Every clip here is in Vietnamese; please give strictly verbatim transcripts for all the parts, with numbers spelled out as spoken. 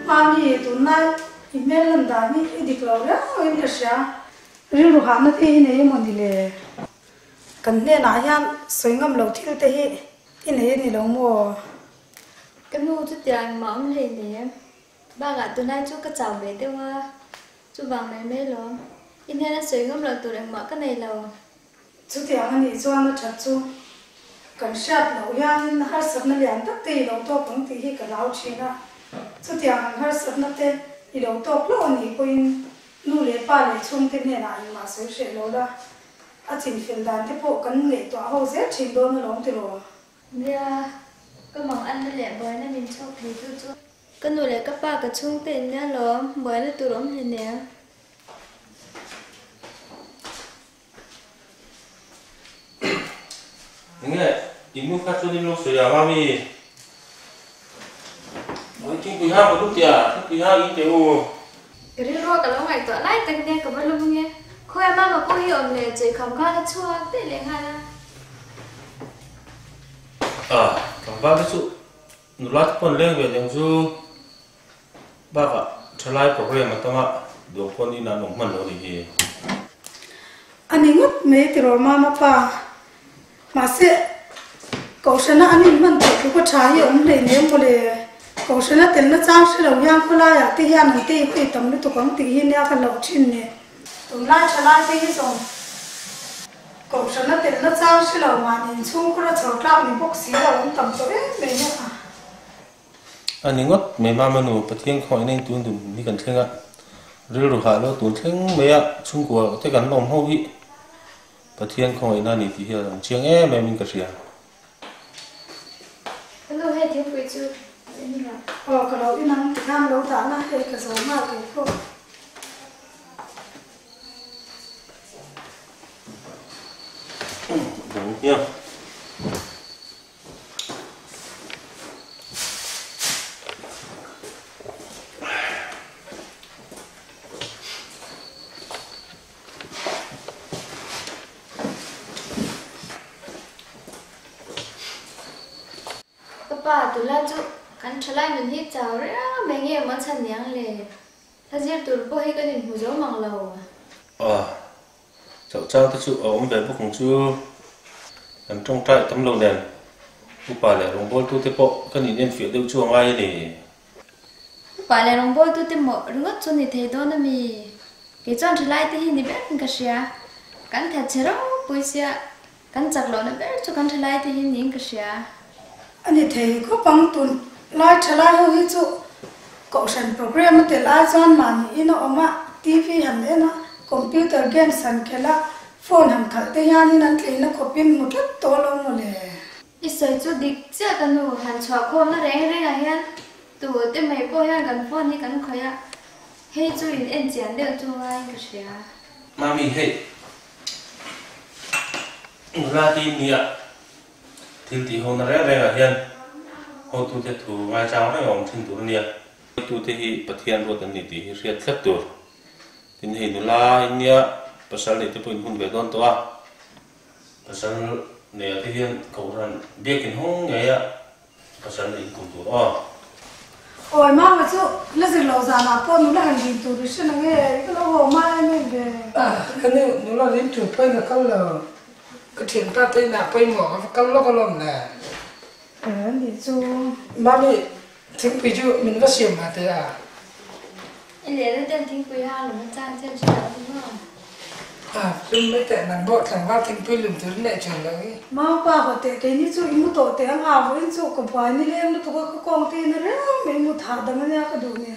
mami tunai email landani idiklo ra in kasya riru hana te ne monile kan ne na yan soingam lo thil te hi ine ni lo mo cái mua chút tiền mà ông lên để ba gã tụi này chú cái chào bé tiêu hoa chú vàng này mấy lắm in thế nó sấy ngâm là tụi này mở cái này là chú tiền anh đi cho nó chặt chú cần sát lâu yan har sắp nó liền tất tì lâu to cũng tì hi cả lão chi na chú tiền anh har sắp nó te đi lâu to lâu anh đi coi nu lệ ba lệ chung thế này là mà sấy sấy lâu đó à chính phiền đàn thế bộ cần nghệ tỏa hậu rất trình độ nó lắm thì rồi nha cái món ăn nó lẹ bơi nó mình cho thấy chú chú cái nồi lẹ các ba cái chung tiền nha lắm bơi nó tụi lắm thế nè nghe 이모 카츠님로 소야 마미 뭐 친구 하 뭐 lúc 친구 하 이때오 cái đi rồi cái lúc này tụi lại từng nghe cái bao luôn nghe khôi em mà cô hiểu này chỉ không có cái chua để liền hai na à còn ba cái sự nó lát con lên về những su ba cả trở lại của em mà tao mà đồ con đi làm nông mình rồi thì anh ấy ngất mấy thì rồi mà mà pa mà sẽ cậu sẽ là anh ấy mình tự có trái hiệu ông để nếu mà để cậu sẽ là tiền nó trang sẽ đầu giang có lai à thì hiện mình thì cái tấm nó tụi con thì hiện ra cái lẩu chín này tụi lai trở lại thì rồi cậu sẽ là tiền nó trang sẽ đầu mà nhìn chung có là chở ra mình bốc xí đầu ông tầm tới mấy nhá anh ấy ngất mấy mà mình nộp tiền khỏi nên tuôn tuôn đi cần thêm ạ rồi rồi hà lo tuôn thêm mấy ạ chung của cái gắn lòng hậu vị và tiền khỏi nên thì hiểu rằng chiang em mình cái gì à cái lúc hay thiếu quý chú ờ cái đầu đi nắng thì tham đấu đá là hay cái giống mà cái không đúng chưa ba tụi la chú cắn trở lại mình hít chào rồi mấy nghe món sẵn nhang lệ ta giết tụi bố hay cái nhìn hồ dấu măng lầu à cháu cháu tôi chú ốm về bốc không chú làm trong trại tấm lồng đèn bố bà lại rồng bố tôi tiếp bộ cái nhìn em phía đâu chuông ai này bà lại rồng bố tôi tiếp một ngất cho thì thấy đó là mi cái chọn trở lại thì hình thì biết cái gì à cắn thật chứ đâu bôi xia cắn chặt lỗ nó biết cho cắn trở lại thì hình những cái gì à anh ấy thấy có bằng tuần lại trở lại hơi chú cậu sẵn program thì lại chọn mà nghĩ nó mà ti vi hẳn đấy nó computer game sẵn cái là phone hẳn khởi tới nhà nên anh thấy nó có pin một rất to luôn rồi nè ít sợi chú địch chứ cái nụ hẳn chọn khôn nó rẻ rẻ à hen tụi tên mày bôi hen gần phone thì gần khởi à hay chú in em chén đều cho ai cái gì à mami hey ra tin nhỉ thiên tỷ hôn rẽ rẽ là hiền hôn tu thiệt thủ ngay cháu này ông thiên thủ nè tu thì hi bát hiền rồi tận tỷ hi riết khép tur tin hi nu la inia pasal này thì pun hun về don toa pasal này thì hiền cầu ran biết kinh hông ngày á pasal này cùng tu o ôi mà mà chú là gì lâu dài mà con nó là hành tu thì sẽ là nghe cái lâu hồ mai mới về à cái này nó là đến chụp phải là câu là cái chuyện ta thấy là phải mỏ câu lo câu lom nè ờ thì chú mà đi thằng ví dụ mình có xiêm mà thế à anh lấy lên tên thính quý ha là nó trang trên sao đúng không à chúng mấy tệ là bộ thằng ba thằng ví lùm thứ này chuyện đấy mà qua họ tệ cái ní chú imu tổ tệ hàng hào với chú có phải ní lên nó tụi có con tiền nó đấy mình một thằng đâm nó cái đồ này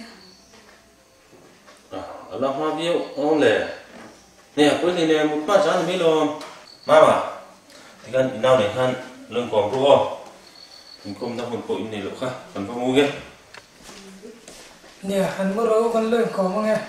à là hoa biếu ông lệ nè cuối này nè một phát sáng mấy lô mà mà thì kan nào này kan lưng quòng pro mình không đau hồn cội này lộ khác còn có mua kia nè hắn có rồi con lươn có nghe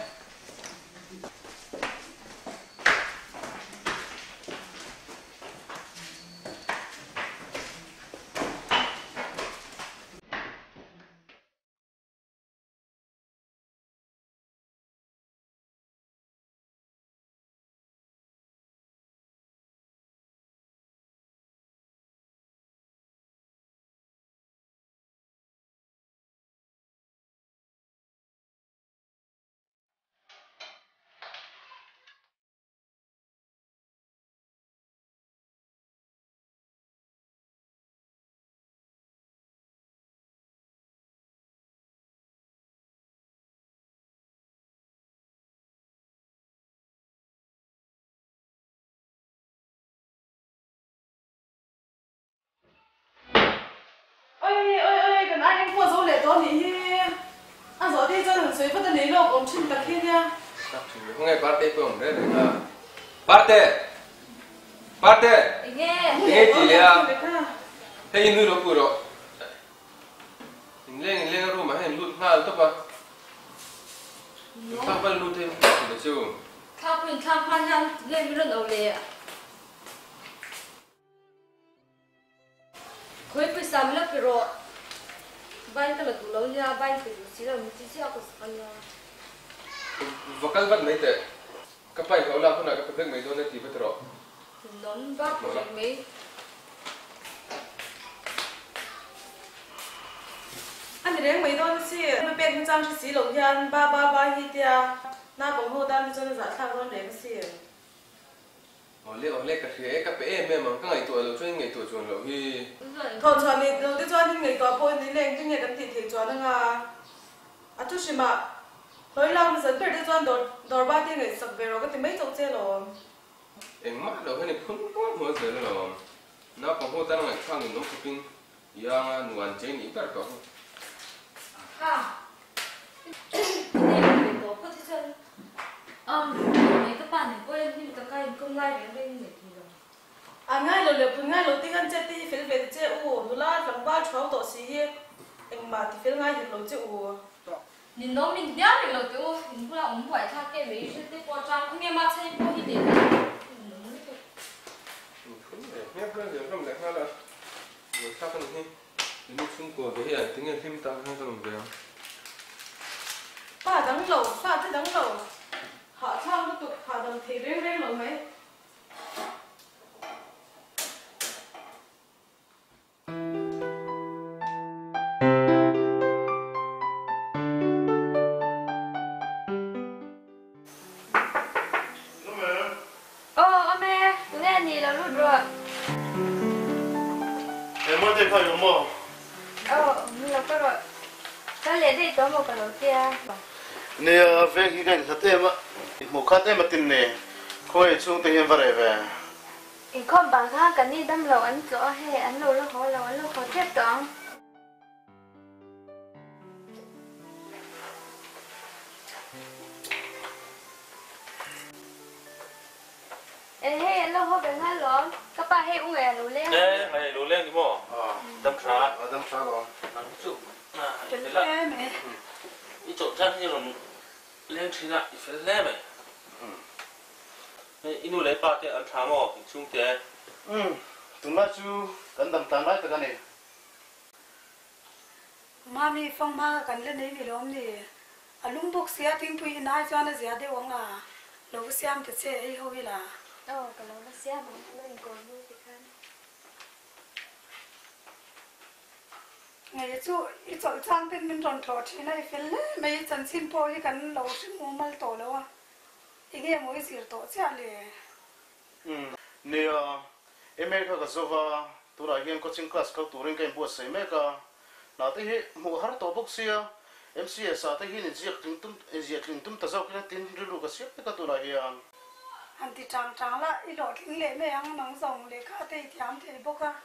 sấy phát này nó còn chim tắc hết nha không nghe parte không đấy là parte parte nghe nghe gì à thấy người đó vừa rồi lên lên rồi mà hay lút ha tốt ba sao phải lút thêm được chưa khao khuyên khao khoan nhang lên cái đầu lệ khối phải xăm lớp rồi bay cái là tủ lâu nha bay cái gì là mình chỉ sẽ có ăn nha và các bạn mấy thế các bạn họ làm thế nào các bạn mấy đôi này thì phải rồi nón vác của mấy anh thì mấy đôi xí mới bên trang trí xí lồng hiền ba ba ba hi tia na bông hồ đan cho nó giả thang con đấy xí họ lấy họ lấy cái gì các bạn em mà các ngày tuổi rồi cho ngày tuổi chuẩn rồi thì còn cho nên đầu tiên cho nên ngày có bôi ní lên cái ngày đám thịt thì cho nó à à chút xí mà nói làm dẫn về đi cho đồ đồ ba tiếng ngày sập về rồi cái thì mấy chục xe rồi em mắt đâu cái này không có mua gì rồi nó còn hô ta ngày sang thì nó cũng pin yang nuan chế ní tất cả à cái này mình có có thế chân ờ mấy các bạn này quên nhưng mà các em không like đến bên người thì rồi à ngay rồi liệu ngay rồi tiếng anh chết thì phải về chết u nó là làm ba cháu tổ xí em mà thì phải ngay thì rồi chết u nhìn nó mình biết được là kiểu mình cũng là ống phải thay cái mấy cái cái quan trọng không nghe mà thấy có gì để nhắc cái gì không lẽ là rồi sao cái này đi đi chung của cái hiện tiếng anh phim ta hay sao về ba đắng lẩu ba cái đắng lẩu họ sang nó tụt họ đằng thì reng reng lẩu mấy thế phải không mò? Ờ, mình làm cái rồi. Cái lấy đi đó một cái đầu tiên. Nè, về cái cảnh thật em á, một khát em mà tin nè, khôi chung tình em vào đây về. Cái con bà khác cái này đâm lẩu ăn chỗ hay ăn lẩu nó khó lẩu ăn lẩu khó tiếp đó. Ê, hey, ăn lẩu khó bị ngay lắm. Các bạn hay uống cái lẩu lên. Ê, hay lẩu lên đi mò. À, đâm trà, đâm trà rồi. Ăn chút. À, cái là mẹ. Ý chỗ chân như là lên trên lại phải lên mày. Ý nu lấy ba cái ăn trà mò, chung cái. Ừ, tụi nó chú cần đâm trà lại cái này. Mami phong ma cần lên đấy vì lắm thì à lung bốc xe phim pui nai cho nó dễ để uống là lâu xem thì sẽ ấy hơi là Ờ, cái lâu nó xem mà lên còn nuôi thì khăn. ngày chú ít chỗ trang tên mình tròn trọt thì này phải lấy mấy chân xin po thì cần lâu xin mua mal tổ lâu à thì nghe mỗi gì tổ chứ à Ừ, nè em ấy cái số và tụi nó hiện coaching class các tụi nó cái buổi sáng mấy cái nào thì hệ mua hết tổ bốc xe em xê sao thì hiện giờ kinh tum giờ kinh tum ta sao cái tin rưu cái xếp cái tụi nó hiện anh thì trang trang là ít đó kinh lệ mấy anh nắng rồng để cả thì thiam thì bốc à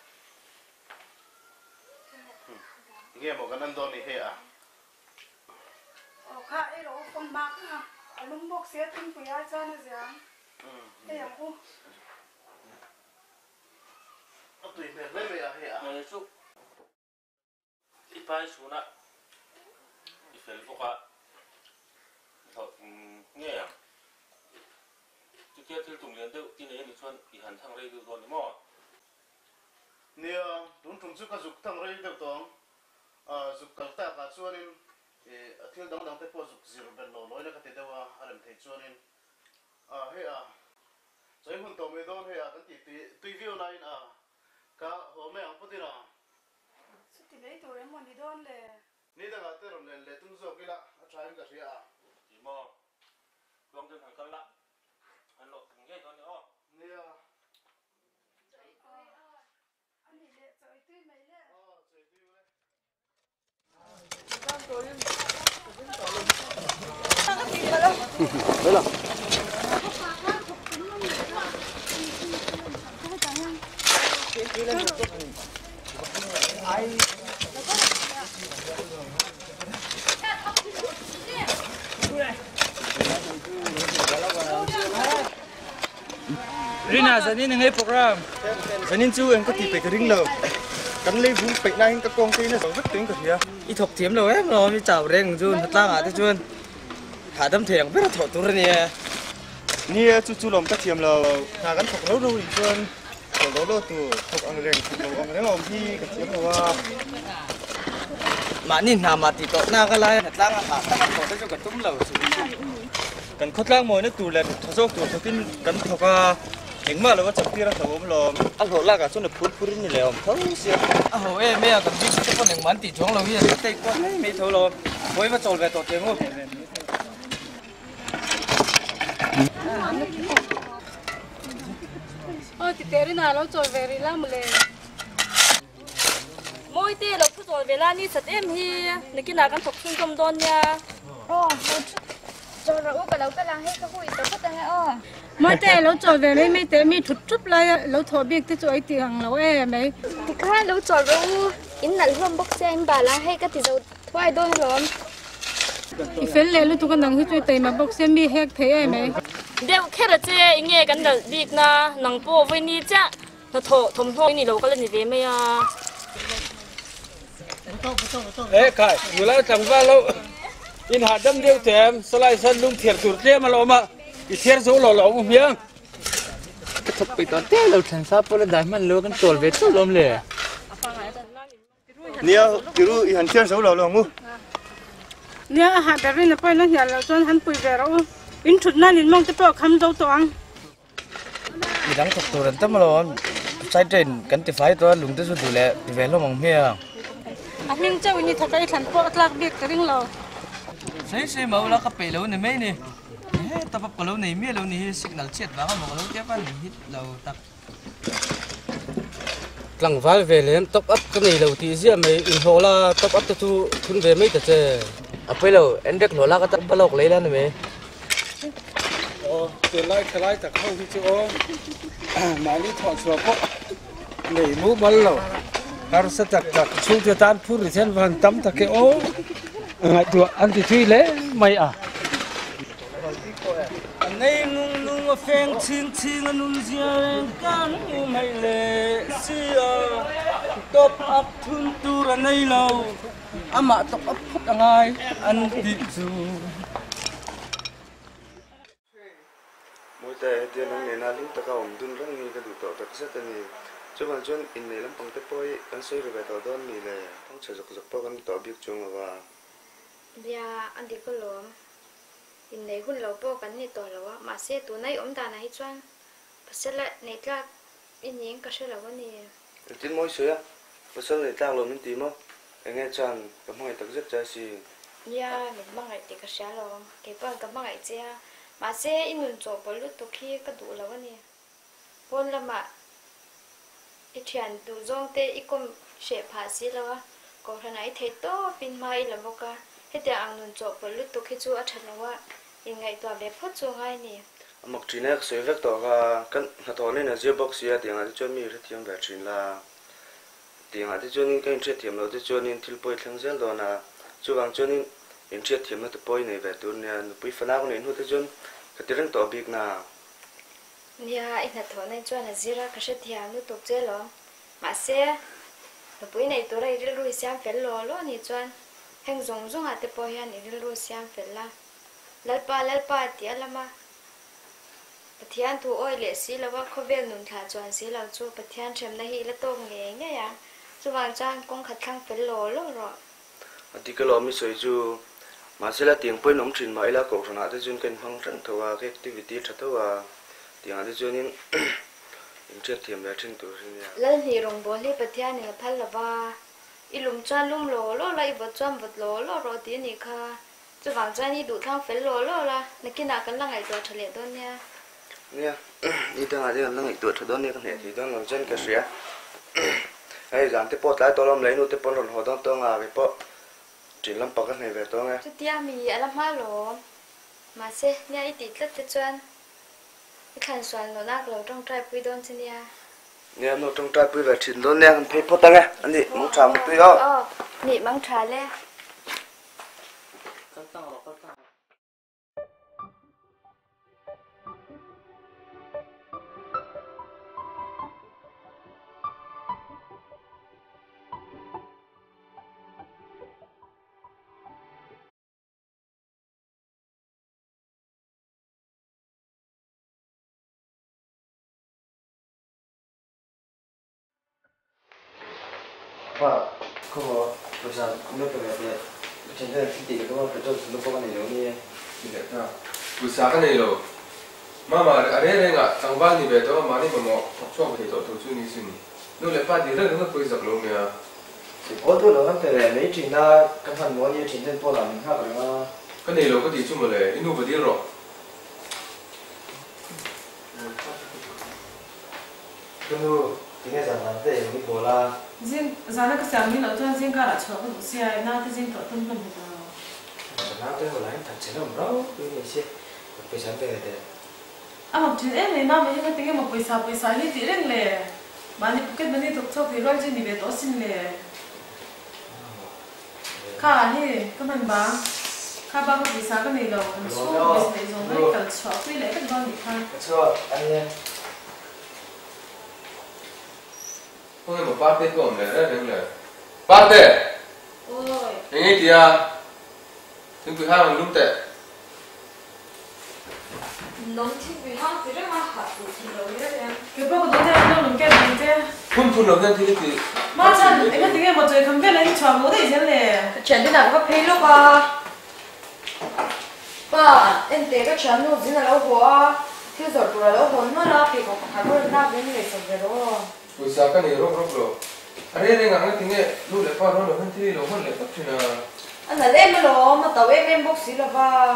nghe một cái anh đó này hệ à ờ cả ít đó phong mạc à lung bốc xe phim pui ai cho nó dễ thế em cũng tụi mình lấy về à hệ à nghe chút ít phải xuống á ít phải phục à thôi nghe à chứ kia thì tụi mình đâu tin này thì xuân thì hẳn thằng đây được rồi đúng không nè đúng chúng chú cái dục thằng đây được không à dục cái ta cả xuân nên thiếu đóng đóng tới po dục zero bên lò lối là cái đâu à anh thấy xuân nên à hệ à rồi hôm tối mới đó hệ à cái tí tùy view này à cả hôm nay anh có tin à thì lấy tụi em muốn đi đón để นี่ตั้งแต่เราเรียนเรียนตุ้งโจกิละใช้กับเสียจีโม่ลองเดินทางกันละฮัลโหลถึงแค่ตอนนี้อ๋อเนี่ยอันนี้เลยใจตุ้ยไม่เลยอ๋อใจดีเลยไปละเ Rina zanin ngay program zanin chu em có ti pe cái ring lo kan lấy vung pe na hin ka kong ti na so vất tiếng ka thia i thok thiam lo em lo mi chào reng jun hatla nga te chun ha dam theng ber tho tur ni ni chu chu lom ka thiam lo ha kan thok lo lo in chun lo lo tu thok ang reng thok lo ang reng om hi ka thiam lo wa mà nín hà mà thì tọt na cái lai hatla nga ha ta kan thok te chu ka tum lo kan khotlang moi na tu le tho sok tu thokin kan thoka chính mà là có chụp kia ra thầu lo ăn hồ la cả chỗ này phun phun như lèo thấu xíu ăn hồ em mấy cái gì chút con đừng bán tỷ xuống lo bây giờ tay con ấy mấy thấu lo mới mà trộn về tổ tiếng không ôi thì té đi nào nó trồi về đi làm lên mỗi té nó cứ trồi về là đi sạch em hi nên cái nào cũng thuộc xung quanh đòn nha Ồ, cho rồi cái lâu cái là hết cái hụi tao có tên ơ. mỗi té nó trồi về lấy mấy té mi thụt chút lại nó thổi biết cái trồi tiền nó em mấy Thì cái lâu cho rồi in là hôm bốc xe anh bà là hay cái thì đâu thoại đôi rồi. thì phết lệ lúc tụi con nâng cái trồi tây mà bốc xem mi hết thế em mấy đều khi là chơi nghe cái đợt việc na nắng po với ni cha nó thổ thùng thôi ni lâu cái lần gì về mấy à ê kai người lại chẳng va lâu in hạt đâm điêu thèm salai sân lung thiệt tụt thế mà lo mà cái thiệt số lo lo một miếng cái thục bị tao té lâu thành sao bây giờ mình lo cái trộn về chút lom lề nia cái ru in thiệt số lo lo ngu nia hạt đặc biệt là phải nó hiện là cho hắn bùi về đâu in thụt na in mong cái bọc khăm dâu toang cái đắng thục tụt tâm mà lo sai trên cái tiệp phái tôi lùng tới số tụt lẹ thì về lo mong miếng anh nhưng cháu như thật cái thằng bọc lạc biệt cái đinh lò Sei sei mau la ka pe lo ni mai ni. He ta pap ko lo nei mi lo ni signal chet wa ka mo lo te pan hit lo tak. Tlang val ve len top up ka nei lo ti zia mai in ho la top up ta tu thun ve mai ta che. A pe lo endek lo la ka ta balok le la ni me. O te lai khlai ta khau hi chu o. Ma ni thon chua ko. Nei mu bal lo. Har sa tak tak chu te tan phur ri chen van tam ta ke o. Ngài chùa ăn thì truy lễ mày à nay nung nung phèn chín chín nung riêng can mày lệ xưa top up thun tu ra nay lâu ama top up phút ngay ăn thì dù mỗi tay tiền ông này na lính ta cao ông đun răng ni cái đủ tổ đặc sắc này cho bạn chọn in này lắm bằng cái bôi ăn xôi rồi về tàu đón này là không sử dụng dụng bao cái tàu biết chung là Bia anh đi có lúa, in này hun lâu bao cái này to lâu mà xe tụi này ôm đàn này choang, bớt xe lại này ra in những cái xe lâu cái này. Tin mỗi sữa, bớt xe này ta làm mình tìm không? Anh nghe chàng cái mọi thứ rất giá trị. Ya mình mang lại thì cái xe lâu, cái bao cái mang lại chứ, mà xe in mình chỗ bao lúc tụi kia cái đủ lâu cái này, bốn là mà ít tiền đủ dùng thế ít con sẽ phá xí lâu, còn thằng này thấy to pin mai là bao cả. Hết tiền ăn ngon chỗ bởi lúc tôi khi chú ở chân là in ngày toàn đẹp hết chú ngay nè. Mặc chuyện này sửa vết tỏ cả cái hạt thổ này là zero box ya tiếng Anh cho mình rất tiếng về chuyện là tiếng Anh cho nên cái chuyện tiếng nó cho nên thiếu bồi thường rất là na chú bằng cho nên chuyện tiếng nó từ bồi này về tuần này nó bồi phần nào này nó cho cái tiếng tỏ biết na. Nhà in hạt thổ này cho là zero cái sự tiếng nó tục chơi lo mà xe nó bồi này tôi đây đi lui xem phải lo lo nè cho hàng dùng dùng hạt để bồi anh đi lui xem phải la lát ba lát ba tiếc lắm mà bát thiên thu oi lệ xí làว่าเขาเวลนุ่นขาจวนสีเราจูบทthiênเฉมนาฮีละโตงเงี้ยเนี่ยยังจูวางจางกงขัดข้างเป็นโลโลรอที่ก็เราไม่สวยจูมาเสร็จแล้วtiếng bồi nóng chín mấy là cổ sản hạt cho nên phong trần thua cái activity thật thua tiếng hạt cho nên chuyện thiểm về trên tuổi sinh ra lần thì rồng bồn thì bát thiên này phật là ba ilum chan lum lo lo la ibot chan bot lo lo ro ti ni kha chu wang chan ni du thang fel lo lo la na kina kan la ngai to thale don nya nha đi theo hai đứa nó nghịch tuổi đó nên con hệ thì đó là chân cái gì á hay giảm tiếp bớt lại tôi làm lấy nút tiếp bớt rồi họ đang tôi là cái bớt chỉ làm bớt cái này về tôi nghe chu tia mi ala ma lo ma se nya i ti tlat te chan i khan swan lo nak lo trong trai pui don chen ya nghe nó trong trai pui về chín đó nghe con thấy bớt tăng nghe anh đi muốn chạm một tí đó ờ ni mang trà le và không có bây giờ nước cái này trên đây thì cái đó cái chỗ nó có cái này giống như Tidak tahu. Usahakan ni lo. Mama ada ada ngak tanggal ni betul mama ni mama cakap betul tu tu ni sini. Nu lepas dia dah nak pergi sekolah ni. thì có tôi là cái này mấy chuyện là cái phần mua như chuyện trên tôi làm khác rồi mà Kan ni lo cái gì cuma le. Inu berdiri ro. cái nu tiếng nghe rằng là thế mình bỏ là riêng giá nó cái sáng như là cho riêng cả là chợ cái đồ xe na thì riêng thợ tâm tâm thì nó cái hồi lại thật sự nó đâu cái này sẽ bây giờ cái này à mà chuyện em này na mấy cái tiếng mà पैसा पैसा như thế đấy lệ mà đi cái bên đi thuộc cho thì rồi chứ đi về đó xin lệ khá hi cái mình bán khá bao cái पैसा cái này là số cái này dùng cái cần chợ cái lệ cái con gì khá chưa anh em Kau ni mau party kau ni, ada yang le. Party. Ôi. Ini dia. Tunggu hang belum tak. Nông thiên vì hao thì rất là hạt của chị rồi đấy em. cái bao cái đó nó làm cái gì thế Pun pun orang tu tu. mà chân cái tiếng mà chơi không biết là chợ mua đấy chứ lệ Chuyện đi nào có phê lúc à. Ba, em thấy cái chuyện nó gì là lâu quá. Thì giờ tụi nó lâu hơn mà là thì có phải có làm cái này xong rồi. Usahakan ni rok rok lo. Ada yang ngak nanti ni lu lepas orang orang tu lo orang lepas tu na. Anh là em mà lo mà tao em em bốc xí là ba.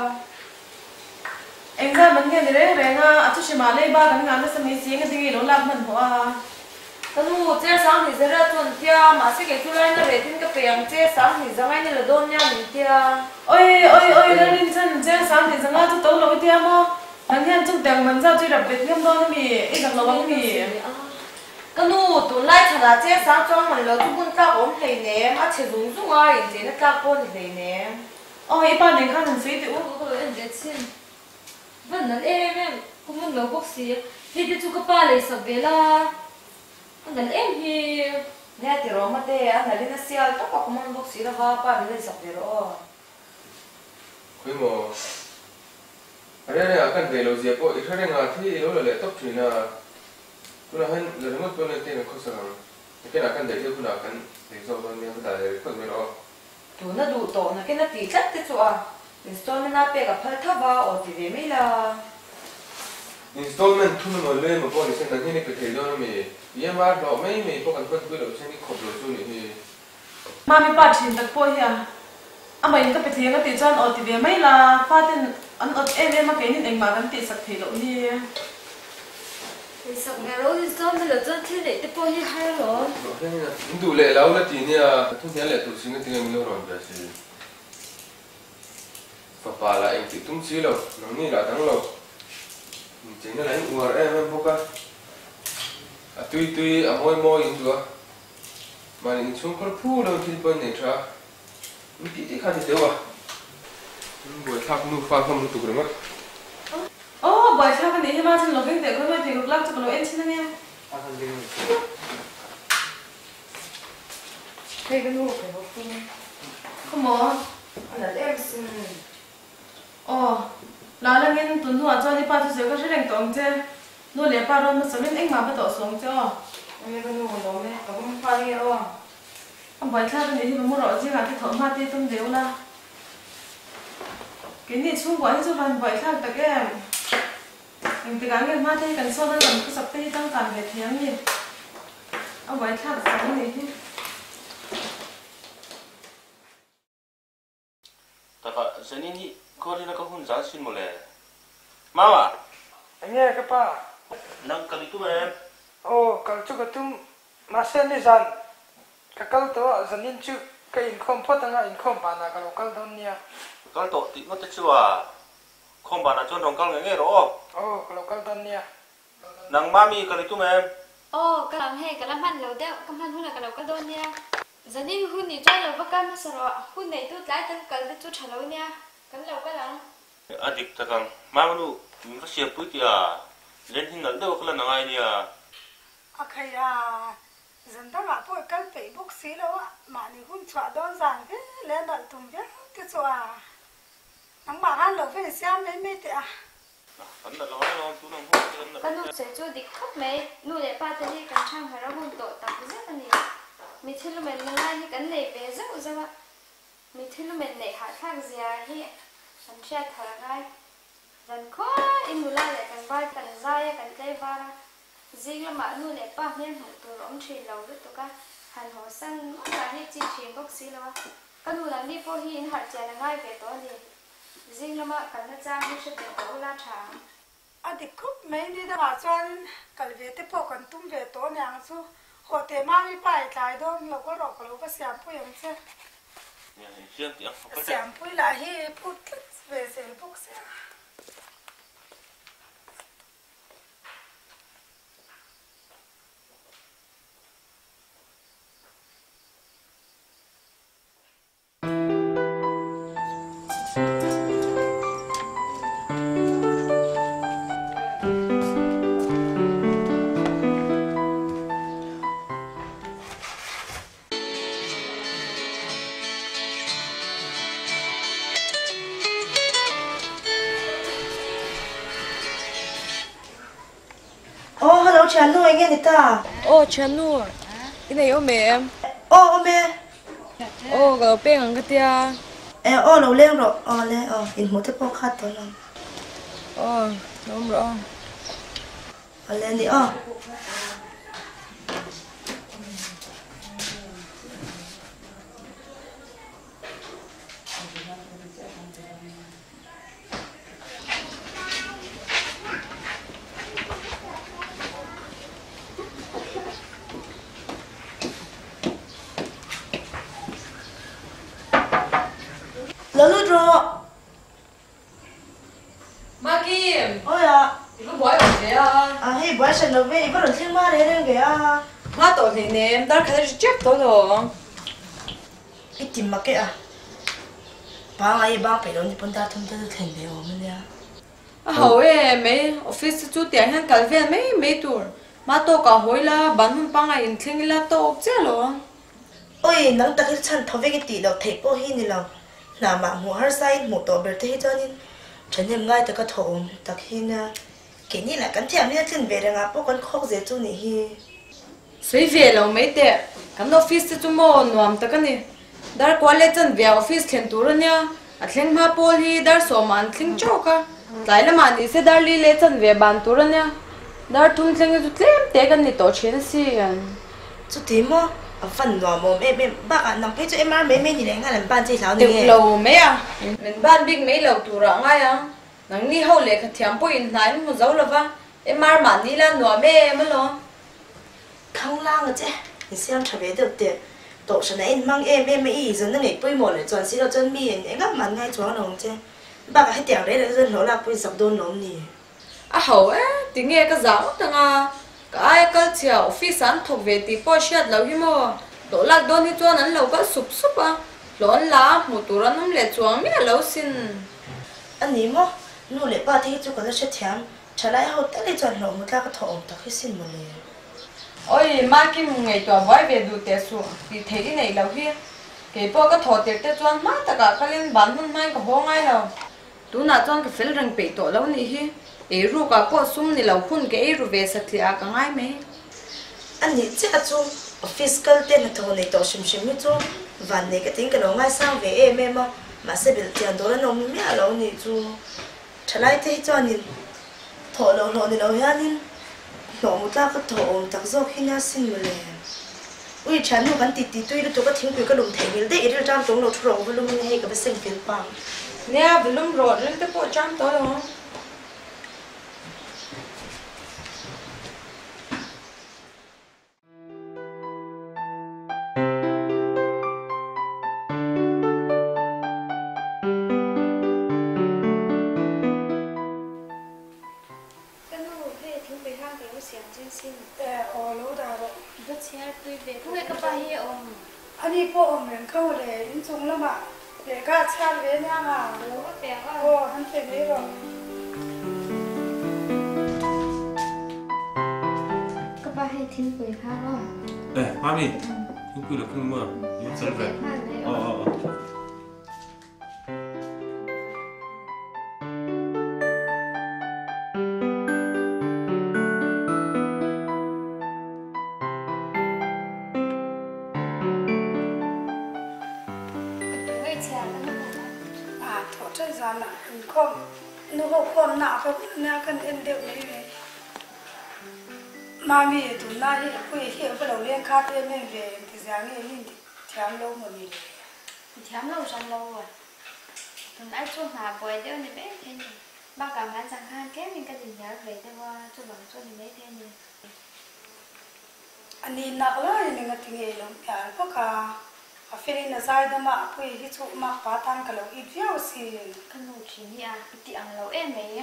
em ra mình nghe đấy rồi nga à chút xíu mà lấy ba cái ngàn nó sẽ mấy xí cái gì nó làm mình hoa Tao nu chơi sáng thì sẽ ra tuần tia mà sẽ cái thứ này nó về tin cái bèn chơi sáng thì sáng ngày này là đôn nha mình tia. ôi ôi ôi nó lên chân chơi sáng thì sáng tôi tấu lâu tiêm mà thằng hen trong tiền mình ra chơi đặc biệt nghiêm đó nó bị ít đặc lâu lắm bị Cái nu tuần này thằng là chơi sáng cho mình là cũng ta ổn thầy nè mà chơi dùng dùng ai thì nó ta con thì thầy nè. ôi ba年看很水的我我人家钱，问人em em cũng muốn lấy bốc xí, thì đi chụp cái ba lấy sập về la, anh em thì Nè thì rồi mà thế anh là đi nó xia tất cả cũng mang bốc xí là ba ba đi sập về rồi. Kau mau. Ada yang akan belo siapa? Ikut yang ngati lo le laptop tu na. Tu na han le remote pun nanti nak kosong. Mungkin akan dari tu nak akan dari soal ni kita dari kau melo. Tụi nó đủ tổ nó cái nó tỉ chất thế chỗ à. Installment nó bè gặp phải thấp vào ở thì về mấy là. Installment tu nó le mà bọn mình đang hiện cái thời gian này. Yên mà lo mấy mấy bọn anh phân biệt xem đi khóc rồi tu này. mà mình bắt chuyện đặc biệt à à mà những cái việc cái tiền chân ở thì về mấy là phát tiền anh ở em em mà cái những anh mà anh tiền sạch thì lỗi đi thì sập ngày rồi thì sao bây giờ chân thế để tiếp bao nhiêu hay rồi. Đủ lệ lâu là tí nha. Thu tiền lệ tu sinh cái tiền mình lo rồi vậy chứ. Và bà là anh thì tung xí lâu, nó nghĩ là thắng lâu. Chính là anh uổng em em không cả. À tuy tuy à môi môi những đứa. Mà những chúng con phu đâu thì bên này cha. Mình tí tí khai thì tiêu à. Buổi tháp nu pha không nu tụ được mất. ô bởi sao cái này mà chân lỗi cái để con nói thì ngược lắm cho con lỗi em xin nghe à thằng gì Thế cái nu phải học không? không mò Anh là em xin. ồ là là nghe tuần thu à cho đi ba thứ sáu cái sẽ đánh tổng chứ nó lấy ba rồi mà sao bên anh mà bắt đầu xuống chứ Anh cái nu nó mẹ có không pha đi đâu. ông bởi sao cái này thì mua rõ chứ là cái thợ ma tê tâm đều là cái này xuống quá chứ là bởi sao tại cái mình từ cái ma tê cần so với lần cái sập tê tăng càng về thiếm gì ông bởi sao cái này chứ tại vậy giờ này có đi nó có hôn giá xin một lẻ mama anh nghe cái pa nang kali tu em ô kalau chú cái tum mà xem đi dàn cái câu đó dàn nên chú cái income phát tăng income bà na kalau câu đó nha kal to ti nó chưa à không bà nào cho đồng kal nghe rõ ô kalau câu đó nha nang mami kali tu em Ồ, cái làm hay cái làm ăn lâu đeo, cái làm hôn là cái lâu cái đôn nha. Giờ đi hôn thì cho lâu vắt cam nó sợ, hôn này tôi lái tên cái tôi chút lâu nha, cái lâu cái làm. adik takang mama nu mình có siap putih ya lên hin nal đâu cái là ai ni à Okay à dân ta mà tôi cần phải bốc xí đâu á mà đi hun chọn đơn giản thế lên đợi tùng biết cái chỗ à nắng bà han lâu phải xem mấy mấy tiệt à anh đã nói nó tu nang hôn Cái nụ sẽ cho đi khóc mấy, nụ để ba tới đi cần trang phải ra hôn tội tập cái rất là nhiều. mi thil men nga hi kan nei ve zau zawa mi thil men nei ha thak zia hi an sha thar gai dan kho inula le kan vai kan zaya kan tlei vara zing lama nu le pa men hu tu rom thi lo ru tu ka han ho sang ka hi chi thi bok si lo kan nu lang ni po hi in har cha na ngai ve to ni zing lama kan na cha ni se te to la tha adi kup mai ni da chuan kalve te po kan tum ve to nyang chu hote ma mi pai tlai do lo ko ro ko lo ka siam pu yang che siam pu la hi put ve se bok se Cha nuôi nghe người ta. Ô cha nuôi. Cái này ô mẹ em. Ô ô mẹ. Ô cái bên ăn cái tia. Ê ô lâu lên rồi. Ô lên ô in một cái bao khát thôi nào. Ô đúng rồi. Ô lên đi ô. Lalu rồi. Ma Kim. Ôi à. Cái bói ở đây à. À hay bói sen đâu vậy? Bắt đầu thiên ma đấy đấy kìa. Ma tổ thì nè, đã khai ra chết thôi rồi. Ít tìm mà cái à. Ba ngày ba phải đâu đi bận ta thông ta thành đều mà nè. À hậu ấy mấy office chú tiền hàng cả về mấy mấy tuổi. Ma tổ cả hồi là bán hôm ba ngày in thiên là tổ chứ rồi. Ôi nắng ta cái chân thâu về cái tỷ đầu thấy bao hi nè lòng. Nà mà mua har sai mua tổ bể thế cho nên chân em ngay từ cái thầu đặc hi na cái này là cái thèm này chân về rồi ngã bốc con khóc dễ chú này hi suy về lâu mấy tệ cái office chú mua nuông ta cái này dar qua lệ chân về office khen tu rồi nha à khen ma pol hi dar số man khen chó cả lại là mà đi sẽ dar li lệ chân về bàn tu rồi nha dar thun khen chú thêm tệ cái này tổ chiến sĩ chú tìm mà phần nọ mà em em bác anh nằm cái chỗ em ăn mấy mấy gì đấy ngay làm ban chơi tháo này được lâu mấy à mình ban big mấy lâu tu rồi ngay à nắng đi hậu lệ cái thiam bôi này một dấu là va em ăn mà đi là nọ mấy em lo không lang rồi chứ你这样特别对不对都是那mang em em mấy giờ nó ngày bôi một lại toàn xí đâu chân mi em ngắm mặt ngay chỗ nó chứ bác cái tiểu đấy là dân nó là bôi sập đôn nó nè à hậu á tiếng nghe cái giáo thằng à cái cái chiều phi sản thuộc về tí bao nhiêu lâu hi mò tổ lạc đôn thì cho nó lâu cái sụp sụp à lón lá một tổ nó lệ chuông mi lâu xin anh ní mò nu lệ ba thì chú có sẽ thèm trả lại hậu tất lại chọn lòng một la cái thòng ta khi xin một lệ ôi mà cái ngày tuổi vay về đủ tiền số thì thấy cái này lâu hi cái bao cái thọ tiền tiền chọn má tất cả cái lên bán luôn mai cái bao ngay đâu tú nào chọn cái phèn rừng bị tổ lâu này hi ấy rồi cả bao sum này lâu phun cái ấy rồi về sạch thì à cái ngay mấy anh ní chắc chú fiscal tiền là thằng này tổ xìm xìm như chú và này cái tính cái nó ngay sang về em em mà mà sẽ bị tiền đó là nó mới à lâu này chú trả lại thế cho nhìn thọ lâu lâu này lâu ha nhìn nó một ta cái thọ đặc do khi nhà sinh mà liền ui chán nó vẫn tịt tịt tuy nó cho cái tiếng cười cái đồng thể như thế để trong trong nó thu rồi với lông hay cái sinh phiền bằng nè với lông rồi lên tới bộ trăm tới rồi anh po ông mình câu lệ đến chung lắm ạ để cả cha về nhà à ô anh phải đi rồi các bạn hay thiên quỷ khác không? 네, 마미. 이거 이렇게 뭐 이거 그래. 어, 어, 어. sẽ ra nè không nó không còn nạ không nè cần em đều này này mà mi tụi na đi quay hiện cái đầu liên khát em em về thì sáng ngày mình thèm lâu mà mình thèm lâu sang lâu rồi tụi ai chua mà bồi đeo này bé thế nhỉ ba cả bán sang khan kém mình cái gì nhớ về thế qua chua bằng chua này bé thế nhỉ anh đi nạc lại nên cái tiếng ấy lắm cả có cả à phía bên trái đó mà quay cái chỗ mà phá tan cái lâu ít nhiều xí cái nụ chỉ nhỉ à ít ăn lâu em này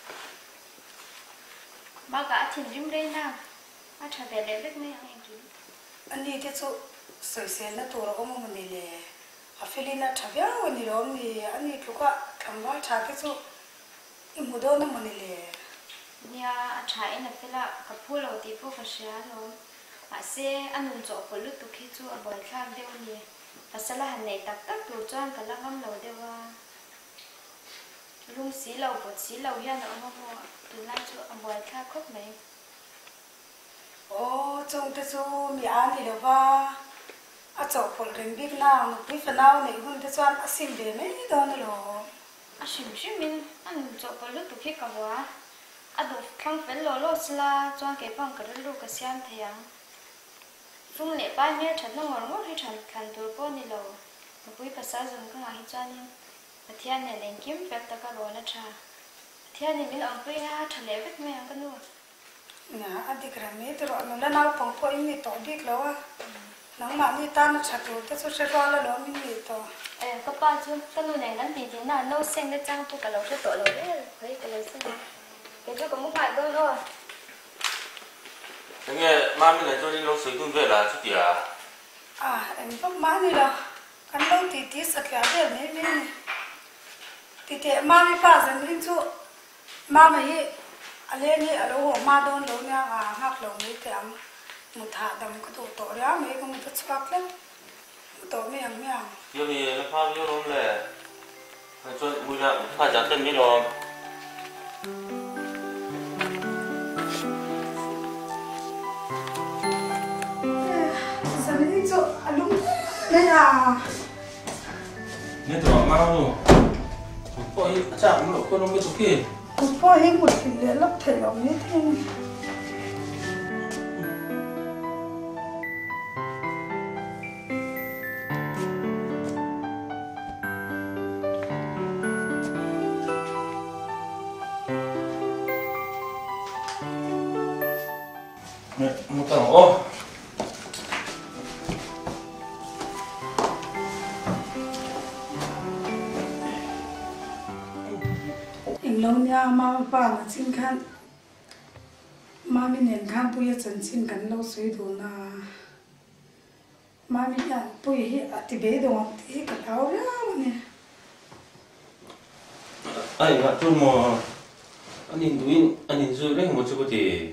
ba cả thìn rim đây nào à trả về để biết mấy anh chị anh đi cái chỗ sợi sen nó tổ nó mà mình đi à phía bên nó trả về anh đi đó thì anh đi lúc á thằng đó trả cái chỗ im một đó nó mình đi nha trả em là phải là cái phu lâu thì phu phải xả rồi à xe anh muốn chọn cái lúc tụi khi chú ở bồi khác đeo nhỉ à sẽ là hành này tập tất đồ cho anh cái lá ngâm lâu đeo à lung xí lâu bột xí lâu nha nó không có từ nay chú ở bồi khác khóc mấy ô trong cái chú mi ăn thì đâu va à chọn phần rừng biết nào nó biết phần nào này hơn cái choan à xin về mấy đó nữa rồi à xin xin mình anh chọn cái lúc tụi khi cả quá à đồ khăn phải lo lo xla cho cái bằng cái lúc cái xem thì à phun nè ba nhé chặt nó ngon quá hay chặt khăn tuổi bao nhiêu lâu mà quý bà xã dùng cái ngày cho nên mà thiên này lên kiếm phép ta cái lo nó cha thiên này mình ông quý ha chặt lẽ biết mấy anh cái luôn nè anh đi cái mấy tôi nói nó nào phong phú như tổ biết lâu á nắng mà như ta nó chặt rồi cái số sẽ qua là đó mình như tổ ê có ba chứ cái luôn này nó thì thế nào nấu sen cái trang tôi cả lâu sẽ tổ lâu đấy thấy cái lâu sen cái chỗ có một phải đâu thôi nghe má mình là cho đi lâu sấy cũng về là chút gì à à em bắt má đi đâu cái lâu thì tí sạch cả đấy mấy mấy này thì thì má mới phá dần lên chỗ má mày anh lên đi ở đâu má đón đâu nha à ngắt lâu mấy tiệm một thả đầm cái tổ tổ đó mấy con một chút lắm tổ mấy hàng mấy hàng giờ thì nó phá vô luôn lệ cho mùi là phá chặt chân mấy đồ đây là nên tụi mau luôn coi chả cũng được con nó mới chụp kia một phôi hình một cái lẽ lấp thể lòng như thế một tầng ô lâu nha mà ba là xin khăn mà mình nhận khăn bây giờ chân xin khăn lâu suy đồ na mà mình nhận bây giờ thì bé đồ thì cái áo đó nè ai mà tôi mà anh nhìn tụi anh nhìn rồi đấy một chút có thể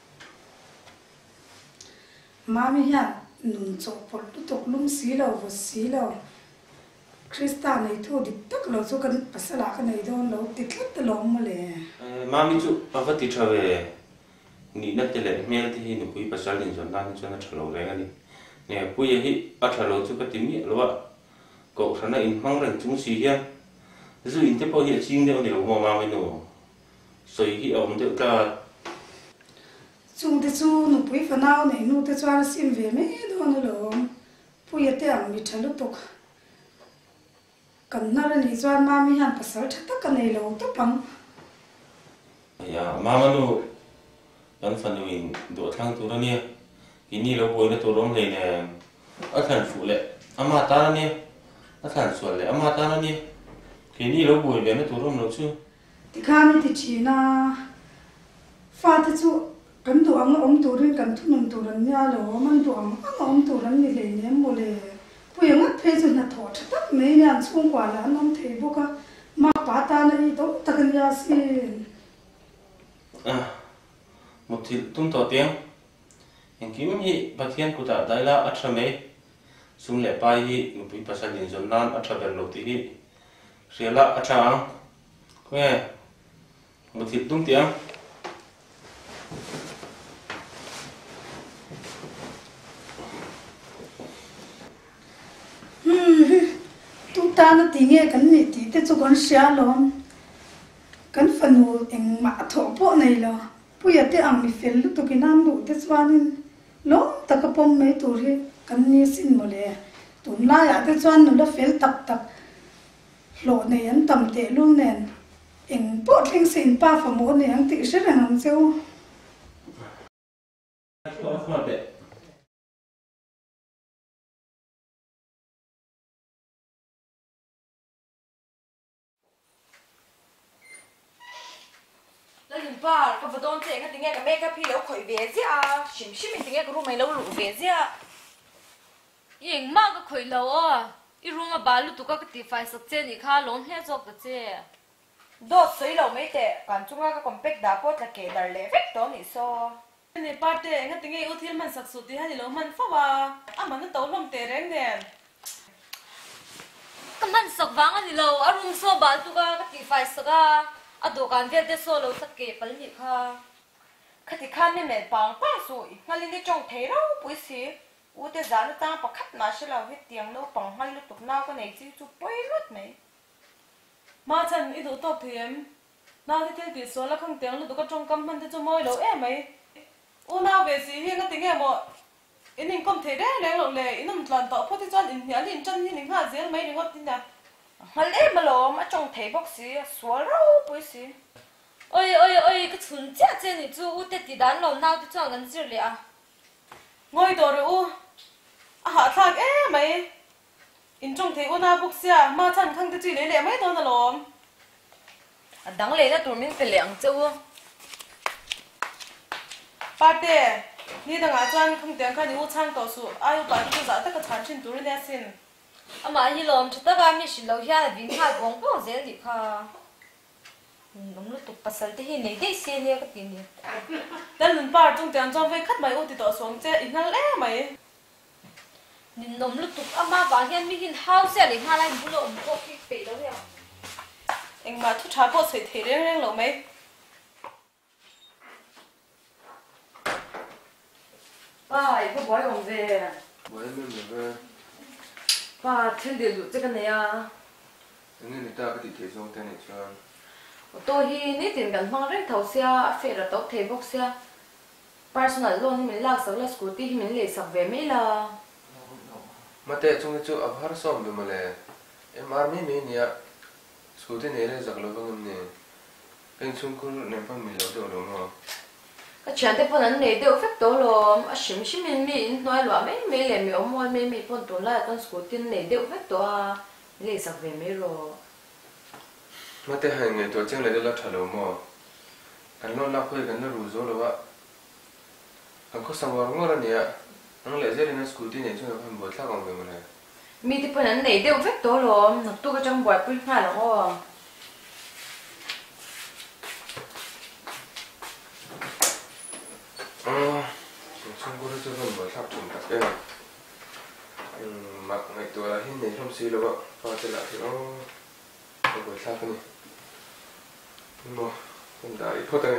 mà mình nhận nung chọc bột tục lung xí lâu và xí lâu Krista này thôi thì tất lâu số cần bắt sả cái này thôi lâu thì tất cả lâu mà lệ mà mình chụp bao phát thì trở về nghĩ đến cái lệ mail thì nó quý bắt sả liền rồi nên cho nó trở lâu đấy anh đi nè bây giờ thì bắt trở lâu cho cái tiếng miệng luôn ạ cậu sáng nay in mang rằng chúng xí hiên dù in tiếp bao hiện xin đâu để mà mà mình nổ rồi khi ông tự cả chúng ta chú nó bây phần nào này nó ta cho xin về mấy đó nữa rồi bây giờ tiền mình trả lúc tục cần nó là lý do mà mình hàng bắt sả tất cả này lâu tất bằng ya mama no dan fan no in do thang tu rania ini lo boy na to rom le ne a than fu le ama ta ne a than so le ama ta ne kini lo boy le na to rom lo chu thì khám thì chỉ là pha thì chú cần đồ ăn ông đồ rồi cần thu nông đồ rồi nha lo mình đồ ăn ông đồ rồi như này nhé mua le bây giờ ngắt phê rồi là thọ tất mấy nhà xung quanh là ông thấy bố cả mà bà ta này đâu ta cần nhà xin à một thì tung tỏ tiếng hình kiếm gì bát thiên của ta đại là ắt sao mấy xung lệ bài gì một bị bát san liền dồn nan ắt sao bền lột tí hi xia là ắt sao nghe một thì tung tiếng tung ta nó tí nghe cắn nị tí tết cho con xia lon cắn phần hồ em mạ thổ bộ này là bây giờ tết ăn mì phèn lúc tụi cái nam đủ tết cho nên lố ta cái bông mấy tuổi cắn nị xin một lẽ tụi lai à tết cho nên nó phèn tập tập lộ này anh tầm tệ luôn nè em bộ linh xin ba phần một này anh tự rất là ngon siêu แล้วยินป้าก็มาโดนเจ๊กันติงเงี้ยกับแม่กับพี่แล้วข่อยเวียเสียชิมชิมติงเงี้ยก็รู้ไหมแล้วหลูเวียเสียยังมากก็เคยแล้วอ่ะอีรู้มาบาลูตุก็กติไฟสักเจนี่ค่ะล้นแค่จบกับเจโดดสวยเราไม่เตะการจุงก็คอมเป็กดาปอดละเกดาเล่เฟกตัวนี่โซ่นี่ป้าเตะงั้นติงเงี้ยอุทิศมันสักสุดที่ให้เรามันฟ้าว่าอ่ะมันนั่นโตลมเตะแรงเนี่ยก็มันสักวังอันนี้เราอารมณ์โซบาลูตุก็กติไฟสักอ่ะอะดูการเวียดได้โซเราสักเก็บไปนี่ค่ะคติข้านี่แม่ปังป้าสวยงั้นลินได้จงเทเราปุ้ยสิอูเตจานตั้งปะคัดมาเชลาวิเตียงเราปังให้เราตกน้าก็ไหนจีจูปุ้ยรถไหมมาฉันอีดูตบเทียมน้าที่เที่ยวติดโซแล้วข้างเตียงเราดูก็จงกำมันจะจะมอยเราเอ๊ะไหมอูน้าเวสีเฮียก็ติงเงี้ยบ่อินนิงคอมเทได้แรงหลงเลยอินน้ำตาลต่อพอที่จอนอินเหียลินจันที่หนึ่งห้าเสียไหมนี่ก็ติงนะฮัลโหลมาลอมาจงเทบอกสิสวยเราปุ้ยสิเอ้ยเอ้ยเอ้ยก็纯洁这你做我得地单老闹就这样子了啊我一到了อูอ่ะหาทางเอ๊ะไหมอินจงเทอูน่าบุกเสียมาฉันข้างที่จีเลยเลยไม่โดนตลอดดังเลยนะตัวมิ้นเป็นเหลียงเจ้าป้าเต้นี่ต่างอาจารย์ข้างเตียงข้างนี้อูช่างต่อสู้อายุป้าที่จะแต่ก็ฉันชินตัวเนี่ยสินอามาฮีลอมชุดตะการมีสิเราอยากวิ่งหากงป้องเสียดิค่ะน้องลูกตุกปัสสาวะที่ไหนได้เสียเนี่ยก็ตีเนี่ยแต่หนึ่งป้าจงเตียงจอมไว้คัดใบอูติดต่อสองเจ้าอีกนั่นแหละไหมนินนมลูกตุกอามาบางอย่างมีหินเฮาเสียหรืออะไรบุลอมก็พี่เป๋แล้วเนี่ยเอ็งมาทุกชาพอใส่เทเรื่องเรื่องหรอไหมป้าไอ้พวกบอยของเจ้บอยไม่เหมือนกันป้าเที่ยวเดียวจะกันเนี่ยอันนี้นี่ตาก็ติดเทส่งแต่เนี่ยชวนตัวฮีนี่ติดกันมากเลยเท่าเสียเฟรดตกเทบอกเสีย personal loan ที่มันลากสักละสกูตี้ที่มันเลยสักเวไม่ละมาแต่จงจะอับฮาร์ซ้อมดูมาเลยเอ็มอาร์ไม่มีเนี่ยสกูตี้เนี่ยเลยจากเราบ้างเนี่ยเป็นช่วงคุณเนี่ยพังมีเราเดียวลงอ่ะก็ฉันแต่พอนั้นเนี่ยเดี๋ยวเฟกตัวลมอ่ะชิมชิมมีมีน้อยหล่อไม่ไม่เลยมีอมวยไม่มีพอนตัวละตอนสกูตี้เนี่ยเดี๋ยวเฟกตัวเลยสักเวไม่รอมาแต่ให้เงินตัวเจ้าเลยได้รับถล่มอ่ะกันโน่นนักคุยกันน่ารู้โซ่เลยว่าอันก็สังวรง่ะเนี่ยอันเลยเจอในสกูตี้เนี่ยช่วยพันบทท่าของเป็นมาเลยมีที่พนันเนี่ยเดี๋ยวเฟกตัวลมนักตัวก็จังบวชปุ่นง่ายแล้วก็อ๋อช่วงกูรู้จักพันบทท่าจุ่มตักเองอืมมักในตัวเห็นในช่องซีแล้วว่าพอจะละที่อ๋อพันบทท่าคนนี้โม่คนได้พอแต่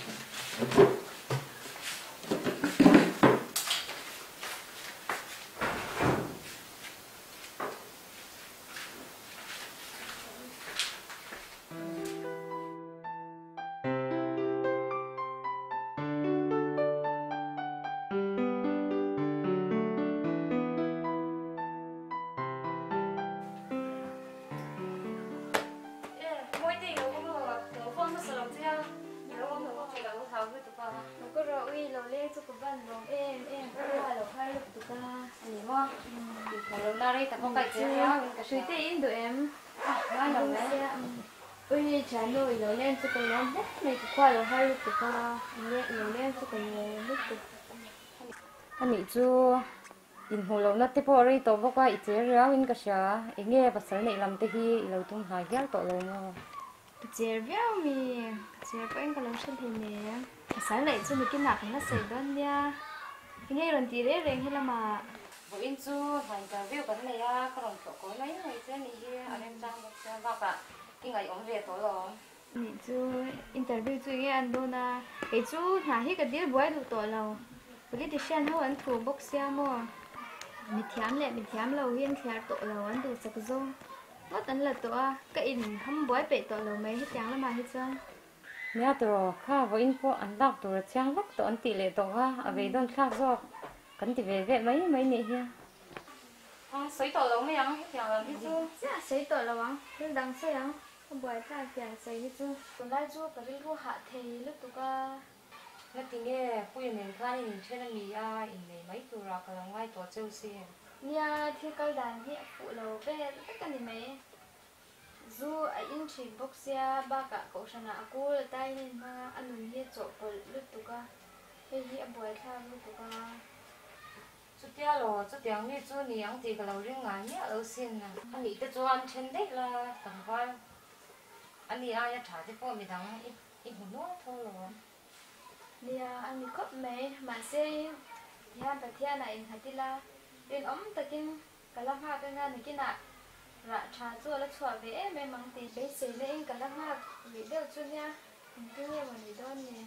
suy tính tụi em nói lòng đấy ui trả lời nó lên cho tụi nó hết này thì qua rồi hai lúc tụi ta lên nó lên cho tụi nó lúc tụi anh nghĩ chú in hồ lâu nó tiếp vào đây tổ vào qua ít chế ra in cái啥ý nghe bác sĩ này làm tới khi lâu tung hai cái tổ lâu nó chế ra mi chế ra anh cái lâu sinh thì nè bác sĩ này cho mình cái nạp nó sấy đơn nha nghe lần tí đấy rèn hay là mà bộ in chú phải interview cái này á có đồng có lấy người trên này anh em đang một xe vào cả cái ngày ông về tối rồi nè chú interview chú nghe anh đôn à cái chú nhà hết cái đĩa bói được tối lâu bữa đi xem họ anh thủ bốc xe mua mình thiám lệ mình thiám lâu hiên thiám tối lâu anh được sạc dâu tốt tấn là tụi cái in không bói bể tụi lâu mấy hết trắng lắm mà hết trơn nhà tụi khá với info ăn đọc tụi trang vắt tụi ăn tỷ lệ tụi ha ở về đơn khác rồi cần thì về về mấy mấy nè ha à sấy tụi lâu mấy ăn hết trắng làm hết trơn dạ sấy tụi lâu ăn nhưng đang sấy ăn không bói ra tiền sấy hết trơn tụi lại chú cái cái hạ thì lúc tụi ca nó thì nghe bây giờ mình khai mình chơi là mì à in này mấy tụi ra cái ngoài tụi chơi xe nhà thì cái đàn hiện phụ lâu về tất cả những mấy dù ai in chỉ bốc xe ba cả cậu sang nào cô là tay nên mà anh muốn hết chỗ của lúc tụi ca hay hiện bói ra lúc tụi ca chút tia lo chút tiếng như chút niang thì cái lâu riêng ngài nhé ở xin nè anh nghĩ tới cho anh trên đấy là tầm vai anh đi ai trả thì có mình thằng ít ít một nốt thôi rồi nhà anh đi cướp mấy mà xe thì anh phải theo này hay thì là bên ống ta kinh cái lăng hoa cái ngân này kia nè rạ trà chua là chua về mấy măng thì bé xí lên cái lăng hoa vì đều chua nha cái nghe mà đi đón nè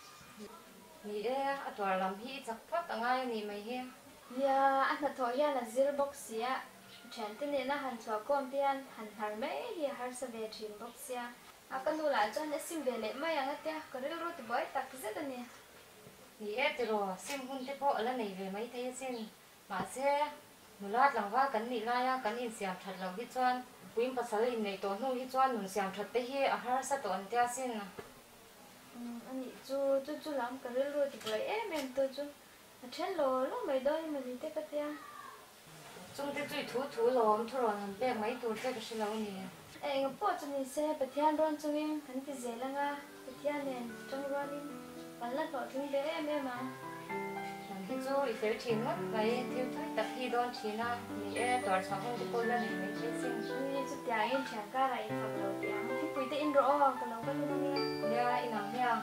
nì ê à tòa làm hi chắc phát ở ngay nì mày he nhà anh thật thôi là zero box ya chén tên này là hành chua con tiền hành hàng mấy thì hàng sẽ về chén box ya à con nuôi lại cho nó xin về lệ mấy anh ấy có được rồi thì bớt tắc rất là nè nì ê từ rồi xem hun thế bộ là này về mấy thế xem mà xe một lát lòng va cắn nị lai cắn in xiêm thật lòng hít choan queen bát sấy in này tổ nung hít choan nung xiêm thật tế hi ở hai sát tổ anh tia xin nè anh nghĩ chú chú chú làm cái rồi thì lấy em em tôi chú trên lò lúc mấy đôi mà gì thế cái tia chúng tôi chui thú thú lò thú lò làm bé mấy tuổi thế cái gì lâu nè em có cho nên xe bật thiên đoan cho em hắn thì dễ lắm à bật thiên này trong đoan đi bắn lật vào chúng bé em em mà thì rồi phải chín mất cái thiếu thốn tập hi đoan chín à nị ê tòa sáu không được coi là này mấy cái xin như chút tiếng em chẳng ca lại phật đầu tiếng thì quý tên rõ cái lâu cái lâu nè nè in nắng nha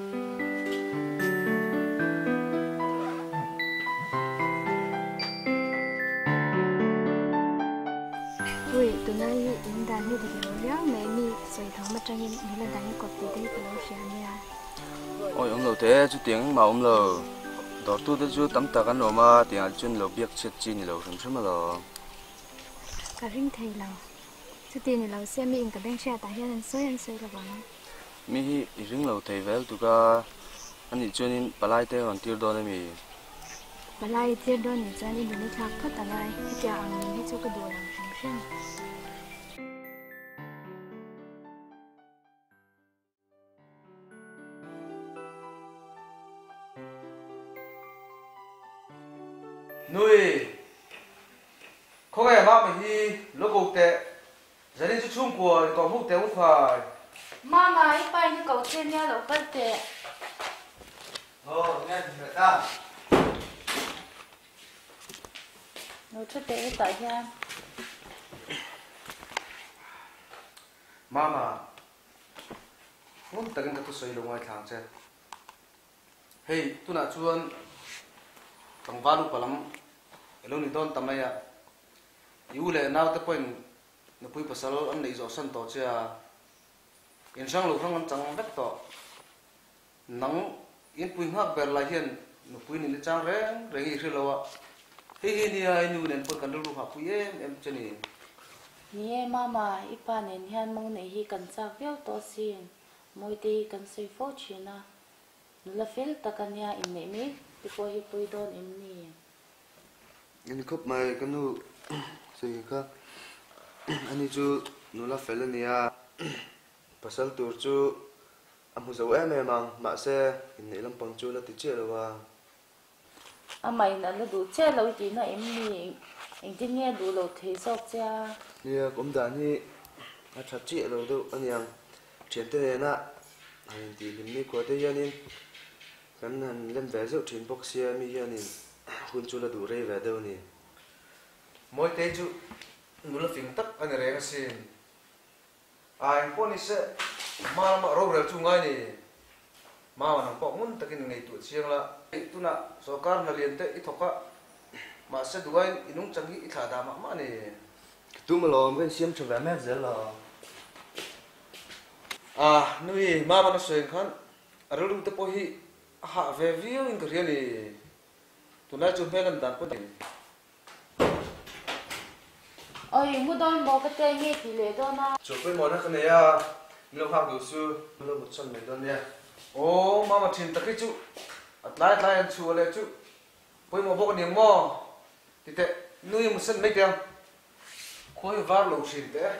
ui tụi nó in đàn như thế kiểu léo mấy mi rồi thằng mà trang in như là đàn cột tí tí cái lâu xia nha ôi ông lầu thế chú tiếng mà ông lầu đó tu tới chú tắm ta cái nồi mà tiếng anh chuyên lầu biết chết chi lầu sớm sớm mà lầu cả riêng thầy lầu chú tiền thì lầu xe mi in cả bên xe tại hiện anh soi anh soi là bọn mi riêng lầu thầy về tụi ca anh đi chuyên in bà lai tê còn tiêu đó này mi bà lai tiêu đó này cho nên mình thắc khất tại lai cái chàng mình hết cho cái đồ làm sớm sớm nuôi không phải mà mình đi lúc cuộc tệ gia đình chú chung của còn hút tệ hút phải mama ít bay như cầu trên nha lẩu phân tệ ờ nghe thì người ta nó chút tệ tại nha mama muốn tận cái tôi xoay lông ngoài thang chứ hey tôi nói chuan tầng vanu palam lâu ni don tamay à yêu lệ nào tới point nó pui pasal anh lấy rõ sân tổ chứ à in sang lục sang chẳng vét tổ nắng in pui ngạc bèr lại hiền nó pui ni trang reng reng ít lâu à hi hi ni ai nu nên pui cần lưu học pui em em chân ni nè mama ipa nên hiền mong này hi cần sao véo to xin mỗi tí cần xây phố chuyện à nó là phèn ta cần nhà in mẹ mẹ thì coi hi pui don em nè anh khóc mày cái nu gì cả anh chú nó là phải là nia pasal tu chú anh muốn giàu em em mang mà xe hình này làm bằng chú là tiết rồi à à mày nó đủ chơi lâu tí nó em nè anh chỉ nghe đủ lâu thế sao cha nia cũng đã ni à chặt chị rồi đâu anh em chuyện thế này nè anh thì hình như có thế anh cái anh lên vé rượu trên box xe mi anh hun chú là đủ rây về đâu nè mỗi tế chú nó là phim tắc anh rẻ xin ai có ni sẽ mà mà râu râu chung ngay nè mà nó có muốn tất cái ngày tuổi chiang là tu na so car là liền tế ít thóc á mà sẽ đuổi inung chẳng nghĩ thà đam mà nè tu mà lo cái xiêm cho về mẹ dễ là à nuôi mà mà nó xuyên khăn à rồi lúc tới bôi hi hạ về view in cái gì nè tu na chụp mấy lần đàn có gì ôi mua đón bò cái tên nghe thì lệ đó na chụp với món cái này à lâu hàng đầu sư lâu một trăm mấy đôi nha ô mà mà thìn tất cái chú lại lại ăn chùa lại chú với một bộ niềm mò thì thế nuôi một sân mấy tiền khối vár lẩu xịn thế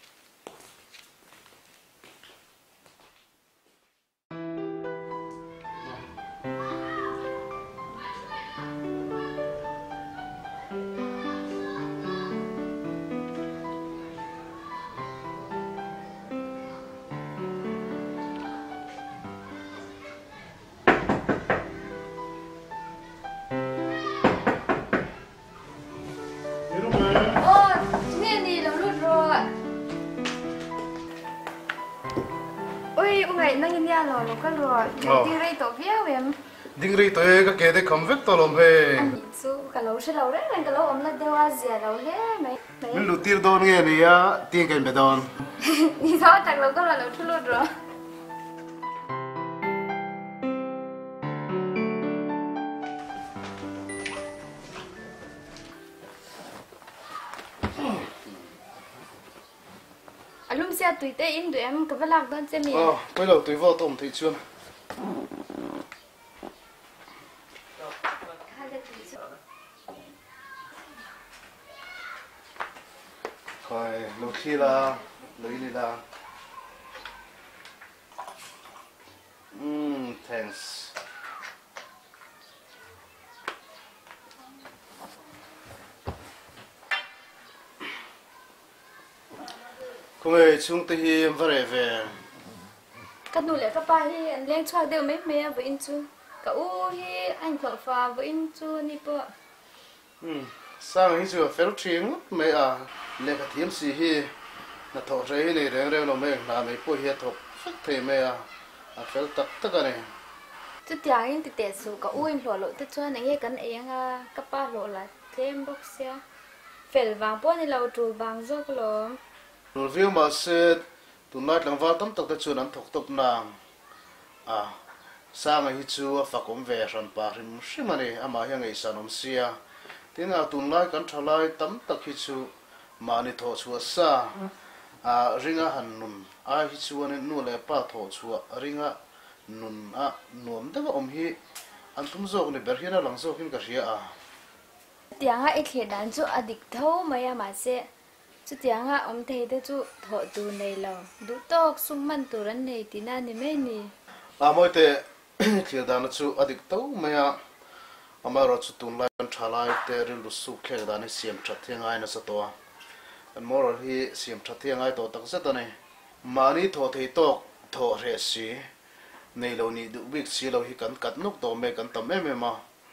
lo lo ka lo ding rei to via wem ding rei to e ka ke de kham vek to lom he ani chu ka lo she lo re ren ka lo om la dewa zia lo he mai min lu tir don nge ni ya ti kan be don ni so tak lo ka lo thu lo ro alum sia tui te in du em ka velak don che mi ờ bây giờ tui vào tôm thì chưa coi lúc khi là lấy đi là um thanks không ai chung tới hi về về cái nụ lệ các ba hi anh lên choa đều mấy mấy với in chu cả u hi anh thọ pha với in chu ni po um sang hi chu fel tring mấy à lệ cái thiêm gì hi là thọ trái hi này rèn rèn nó mấy là mấy po hi thọ phất thế mấy à à fel tắc tắc cái này chú tiếng in thì tệ số cả u in lộ lộ tức cho này cái anh à các ba lộ là thêm bốc xe fel vàng po này lâu trù vàng dốc lộ rồi việc mà sẽ tụi nó làm vào tấm tắc cho nên thuộc tục nàng à sang ngày chú phát công về sản bà thì muốn xem mà này à mà hiện ngày sản ông xia thế nào tụi nó cần trả lại tấm tắc khi chú mà này thọ chúa sa à riêng à hành nôn ai khi chú anh nuôi lại ba thọ chúa riêng à nôn à nuông đó ông hi anh tum dọc này bể hiện là lăng dọc hiện cái gì à tiếng à ít hiện đàn chú à địch thâu mấy mà sẽ chú tiếng à ông thầy đó chú thọ tu này là đủ tóc sung man tu ran này tí na này mấy nè à mỗi thế khi đàn chú à địch thâu mấy à mà rồi chú tu lại con trả lại thế rồi lúc su khi đàn xiêm chặt thiên ai nó sẽ to anh mỗi rồi hi xiêm chặt thiên ai to tắc rất là này mà ní thọ thầy tóc thọ rẻ xí này lâu ní đủ biết xí lâu hi cần cắt nút to mấy cần tầm em em mà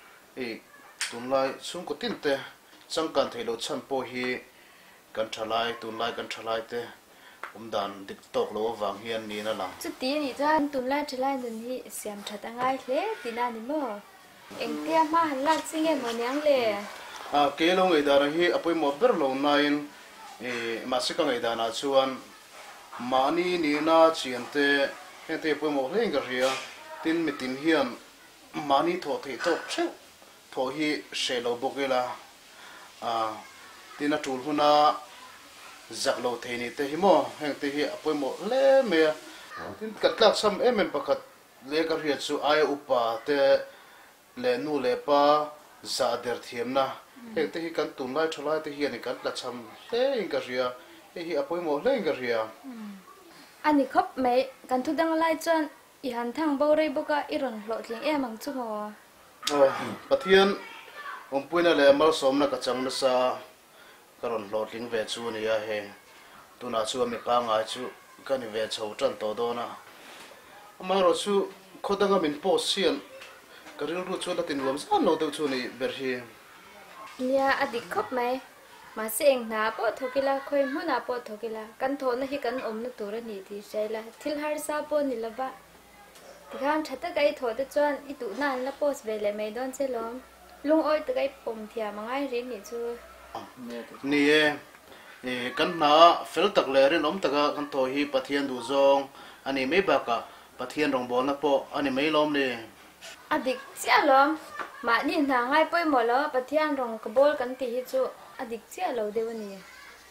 ý tu lại xuống có tin thế chẳng cần thầy lâu chân po hiกันทลายตุนไล่กันทลายเต้ผมดันติดตกโลวางเฮียนนี่นั่นล่ะจุดที่นี่จ้าตุนไล่ทลายตุนที่เสียมชัดตั้งไงเลยตีน่านี่มั้งเอ็งเตี้ยมาหันลัดซิงเงมันยังเลยอ่าเกลงไอ้ดาร์ฮีอภัยหมดเบอร์ลงนายเอมาสิกังไอ้ดานาชวนมานี่นี่น่าเชียนเต้เห็นเต้อภัยหมดเล่นกันเรียตินมิตินเฮียนมานี่ถอดที่ตกเช่าถอดฮีเชลบุกเอล่ะอ่าที่น่าจูลหุน่าจักโลเทนี่เตหิโมแห่งเตหิอภัยหมดเล่เมียที่กัดลักซ้ำเอ็มเอ็มประคัดเลี้ยกันเรียนสู่ไออุปาเตเลนูเลปาซาเดอร์เทียมนะแห่งเตหิกันตุนไล่ทลายเตหิอันนี้กันลักซ้ำเล่งกันเรียเตหิอภัยหมดเล่งกันเรียอันนี้ครับไม่กันทุดังไล่จนอีหันทางเบาเรบุกะอีรอนหลอดเลี้ยงเอ็มมังจุโมเออปะเทียนผมพูดนั่นแหละมาสมนักจังนะซาก็รอนหลอดลิงเวจูนี่อะเฮตัวน่าชัวมีปางอาจูกันนี่เวชาวจันโตโดนะมาเราชูคนตั้งมินโพสเซียนก็เรื่องรู้ชัวตินรวมสันเราเดียวชูนี่เบอร์ฮีเนี่ยอดีตคบไหมมาเสียงหน้าปอทกิลาคอยหัวหน้าปอทกิลากันโทนให้กันอมนึกตัวนี่ที่ใช่ละทิลฮาร์ซาปอนี่ละบะที่ข้ามชัดตะไกโทตะจวนอีตุนั่นละโพสเวลไม่โดนเซลมลุงอ้อยตะไกปมเทียมังไอรินนี่ชัวนี่เอกันหน้าเฟลตักเลรินอมตะกะกันโทฮีปะเทียนดูซองอันนี้ไม่บักะปะเทียนรองบอลนะปออันนี้ไม่ล้มเลยอดีตเสียล้มมานี่ทางไงป่วยหมดแล้วปะเทียนรองกระโบลกันตีฮิจูอดีตเสียเราเดี๋ยวนี้อ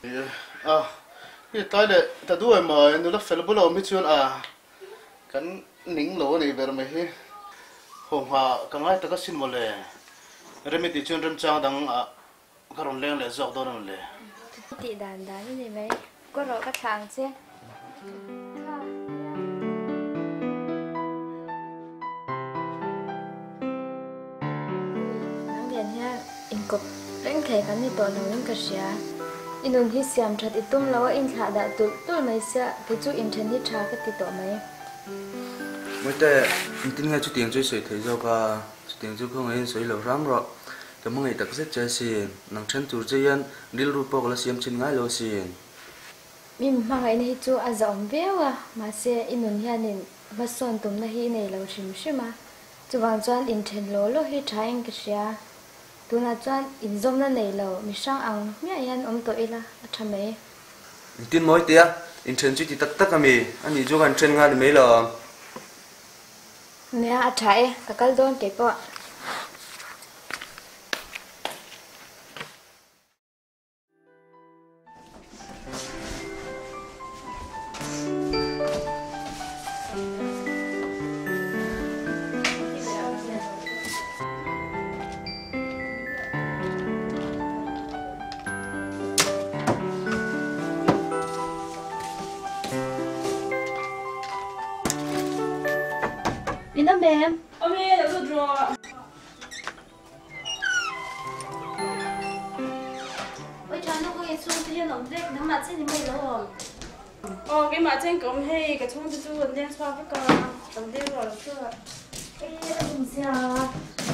à cái tay này ta đuổi mà nó là phải là bữa nào mới chọn à cái nín lỗ này về mà hết hôm qua cái ngày ta có xin một lệ rồi mình đi chọn râm trang đằng à cái rồng lên là dọc đó rồi lệ thì đàn đàn như thế mấy có rõ các thằng chứ nắng đèn nha in cột đánh thề cái này tổ nó lên cái gì inun hi siam that itum lo in thla da tul tul mai sia ke chu in then hi tha ka ti to mai mới te tin nghe chút tiếng chơi sưởi thấy do cả chút tiếng chú không ấy sưởi lâu lắm rồi cái mong ngày tập rất chơi xin nắng chân chủ chơi ăn đi lu bọc là xiêm chân ngay lâu xin min mang ai nei chu a zom vewa ma se inun hianin va son tum na hi nei lo shim shima chuwang chuan in then lo lo hi thain ka sia tuna chuan in zom na nei lo mi sang ang mia yan om to ila athame tin moi tia in chen chu ti tak tak ami ani jo gan chen nga ni mai lo ne a thai ka kal don ke po Đến đâu em? Ông ấy đã rút rồi. Ôi trời nó có cái xuống thì nó rét nó mặt sẽ như mày đâu. Ờ cái mặt trên cũng hay cái xuống thì chú vẫn đang xoa với con. Tầm đêm rồi là chưa. Ê nó cũng sao.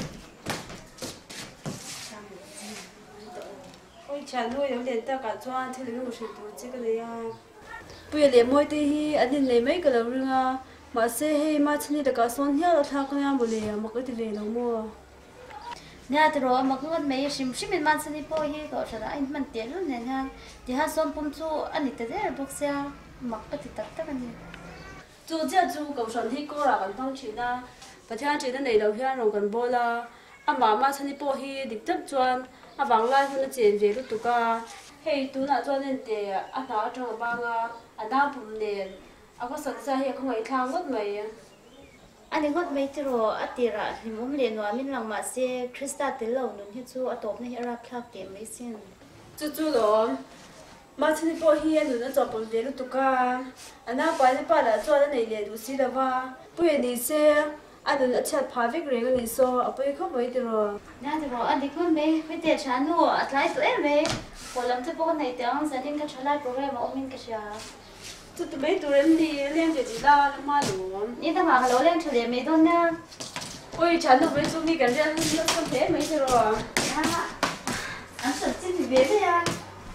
Ôi trời nuôi giống đến ta cả choan thì lấy một sự tổ chức cái đấy à. Bây giờ lấy mỗi tí anh nhìn lấy mấy cái đầu rừng à. Mà xe hay mà chân đi được cả son hiếu là thằng con em bồ lì mà cái thì về đâu mua nhà thì rồi mà cứ ăn mấy sim sim mình mang sang đi bôi hi gọi là anh mình tiền luôn nè nha thì hai son pum chu anh ấy tới đấy bốc xe mặc cái thì tất tất anh chú chưa chú cầu sản hi cô là còn không chịu na và theo chị đến này đầu tiên rồi còn bôi là à mà mà chân đi bôi hi địch chấp chuan à vắng lại hơn là chuyện về lúc tụ ca hay tú là cho nên để à nó trong bang à đa bùm nền à có sẵn sàng hiện không phải thang mất mày anh ấy ngót mấy thì rồi à tiền ra thì muốn liền nói mình lòng mà xe Krista tới lâu nữa hết chú à top này ra khác tiền mấy xin chú chú đó mà chân đi bôi hi nữa nó chọn bùm về lúc tụ ca à na phải đi bắt là cho đến này liền đủ xí là va bây giờ đi xe anh đừng chặt phá việc rồi cái này so à bây không mấy thì rồi nhà thì rồi anh đi con mấy mấy tiền chán nữa à lại tụi em mấy còn làm cho bố này tiếng gia đình cái trở lại program mà ông mình cái gì tụi tụi mấy tụi em đi lên cái gì đó mà đủ nhưng ta mà lâu lên trở lại mấy đôi nha ôi chán được mấy chúng đi cái gì nó không thế mấy thì rồi à anh sợ gì thì biết đấy à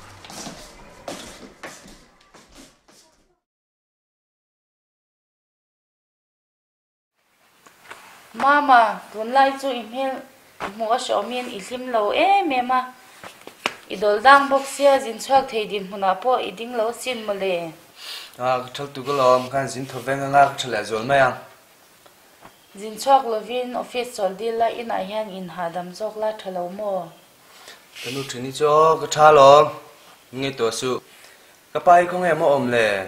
Mama, tuần lai chú email mua số miền isim lâu em em à idol đang bốc xe dính xoạc thấy điểm hụt áp iding lâu xin mà lệ à chắc tụi cái lò cái dính thầu ven ngang cái lẽ rồi mấy à dính xoạc là viên office sol đi lại in ai hàng in hà đam dọc lại thà lâu mò cái nút trên đi cho cái cha lò nghe tổ sự cái bài không em mà ôm lệ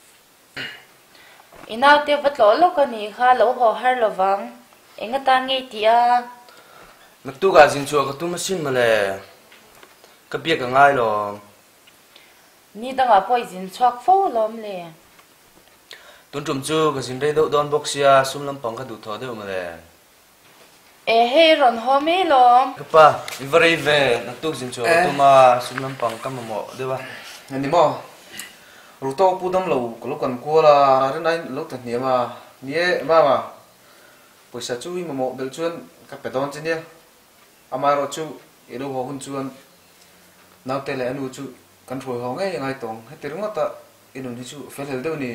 in áo tiêu vật lỗ lúc cái này khá lâu họ hay là vắng anh ta ta nghe tia nãy tu cái dính cho cái tu mà xin mà lệ cái biết cái ngay lò ni đang ở bôi dính xoạc phố lắm lệ tuần trùm chú cái dính đây đâu đón bốc xe xung lâm bằng cái đủ thọ đấy mà lệ ê hey ron hôm ấy lắm cái pa về về nãy tu dính cho tu mà xung lâm bằng cái mà mỏ đấy ba anh đi mò lúc tao pu đâm lâu lúc còn qua là đến đây lúc thật nhiều mà nhé ba mà buổi sáng chú mà một đầu chuyên các bé đón trên đi à mà rồi chú ở đâu họ hun chuyên nào tên là anh chú cần phối hợp ngay ngày tổng hết tiếng ngót ta anh đi chú phải làm đâu nè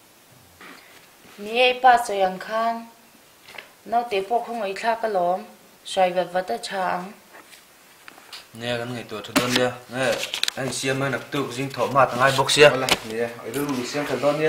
ni pa so yang khan nó tế phô không ấy khác cái lắm xoay vật vật ở chàng nè cái ngày tuổi thật đơn đi nè anh xem mấy nạp tự dính thổ mà thằng ai bốc xe nè ở đâu lùi xem thật đơn đi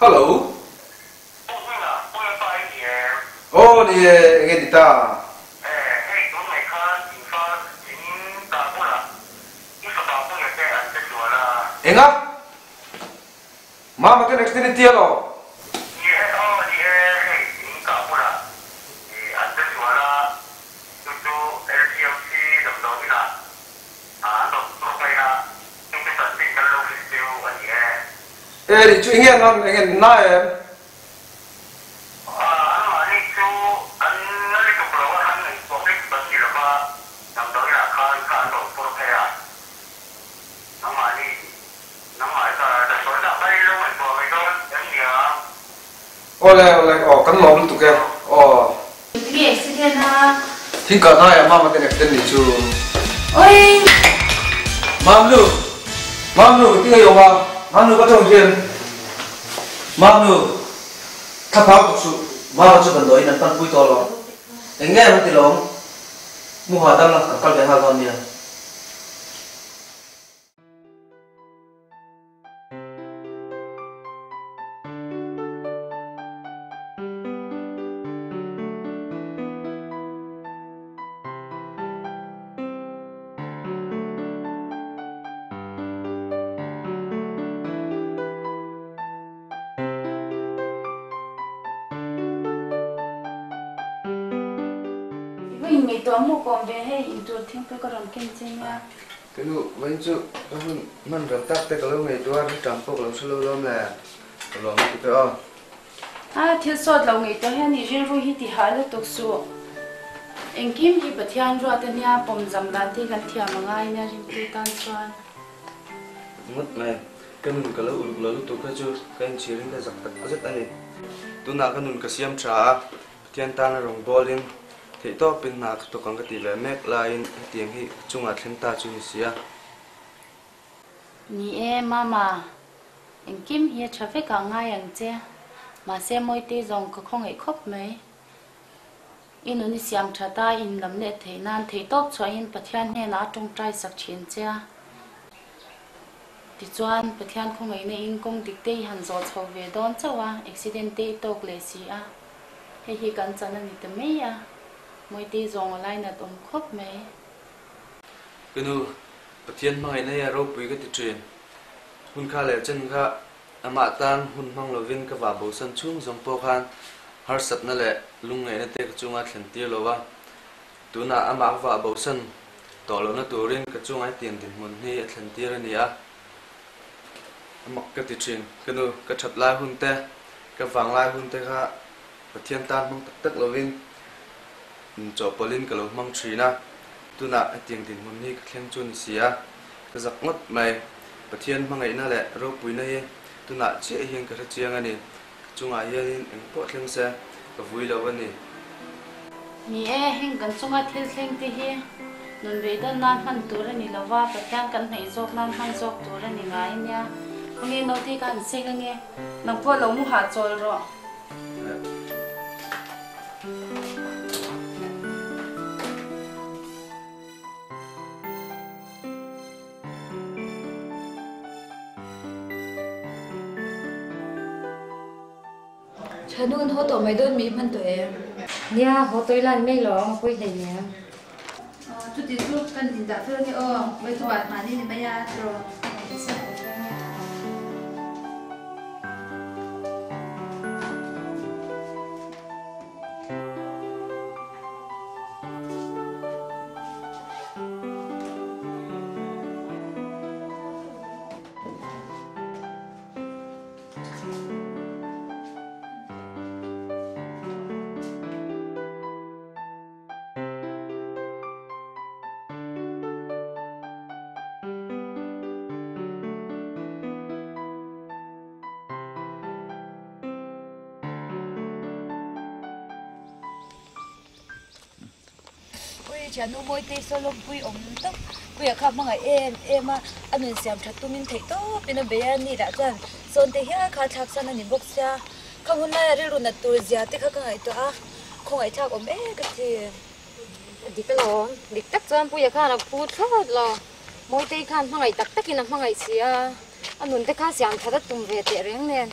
Hello. Oh, ni nghe đi ta. Enggak? Mama kan next ini dia lo. Eh, di cuy hian non ingin naik. Oleh oleh oh kan lo betul ke oh. Iya sih na. Tinggal naik mama kan next ini cuy. Oi. Mam lu, mam lu tinggal yo ma. Mam lu kau jeng. Mam lu, kapal tu mama cuba doi nanti pui tolong. Enggak nanti long, muhadam lah kapal behal kau dia. Ngày tối mua còn về hay in chuột thiên phải có làm kinh doanh nha. Cái nụ vẫn chú mình rửa tắt tới cái lúc ngày tối nó trầm phục làm solo lắm là làm cái cái ông. À thiếu sót lâu ngày tối hay ni riêng rồi hi thì hái được tục số. Anh kim hi bát thiên rồi tên nha bom dầm đan thì gần thiam mà ngay nha riêng tôi tan xoan. Mất này cái mình cái lúc lúc lúc tục cái chú cái anh chỉ riêng cái giặc tật rất anh này. Tôi nào cái nụ cái xiêm trà thiên tan rồng bowling. Thì to bên nào tôi còn cái tỷ lệ mét line tiếng hi chung là thiên ta chung xía. Ni em mama, anh kim hi chả phải cả ngay anh chứ, mà xem môi tê dòng có không ấy khóc mấy. Indonesia chả ta in làm lệ thế nan thế tốt cho in bát thiên hè lá trong trai sạc chiến chứ. Thì choan bát thiên không ấy này in công địch tê hẳn gió sầu về đón cháu à, accident tê tốt lệ xí à. Hay hi cần chân anh tự mấy à. Mỗi tí dòng lại là tôm khóc mấy. Cái nu, bát thiên mai này là rau bưởi cái tiệt truyền. Hun khá lệ chân khá, ama tang hun mang lovin cái vả bầu sân chung dòng po khan, har sat na lệ lung ngày na tê cái chung ai thèn tia lova. Tu na ama vả bầu sân, tỏ lo na turin cái chung ai tiền tiền muốn hi thèn tia ra nia. Amak cái tiệt truyền, cái nu cái chặt lai hun tê, cái vàng lai hun tê khá, bát thiên tan mang tất tất lovin. Cho Pauline cái lúc mang truy na, tu na tiếng tiếng muốn đi khen chun xía, cái giặc ngất mày, bát thiên mang ngày na lệ rau bùi na ye, tu na chế hiên cái chiang anh chung ai hiên anh bỏ khen xe, cái vui lâu anh Ni e hiên cần chung ai thiên khen thì hi, nôn về đơn nan man tu ra ni lâu va bát thiên cần hay dọc nan man dọc tu ra ni ngay nha, không nghe nói thì cần xem cái nghe, nông po lâu mu hạt rồi rồi. Cha nun ho to mai don mi man to em. Nia ho tôi lan mấy lo mà quay đây nè. Chú tí chú cần tin đã phơi ni ô, mai tu bát mà ni ni mai ya rồi. Chả nu môi tê solo bui ống tóc bui ở khắp mọi em em à anh mình xem chặt tụi mình thấy tốt bên bên bên này đã dần son tê hia khá chắc sang anh bốc xa không hôm nay đi luôn là tôi già tê khá cái đó à không ai chắc ôm bé cái gì đi cái lo đi tắt cho bui ở khá là phút thôi lo môi tê khăn mọi tắt tắt kia là mọi xí à anh mình tê khá xem chặt tụi về tệ riêng nè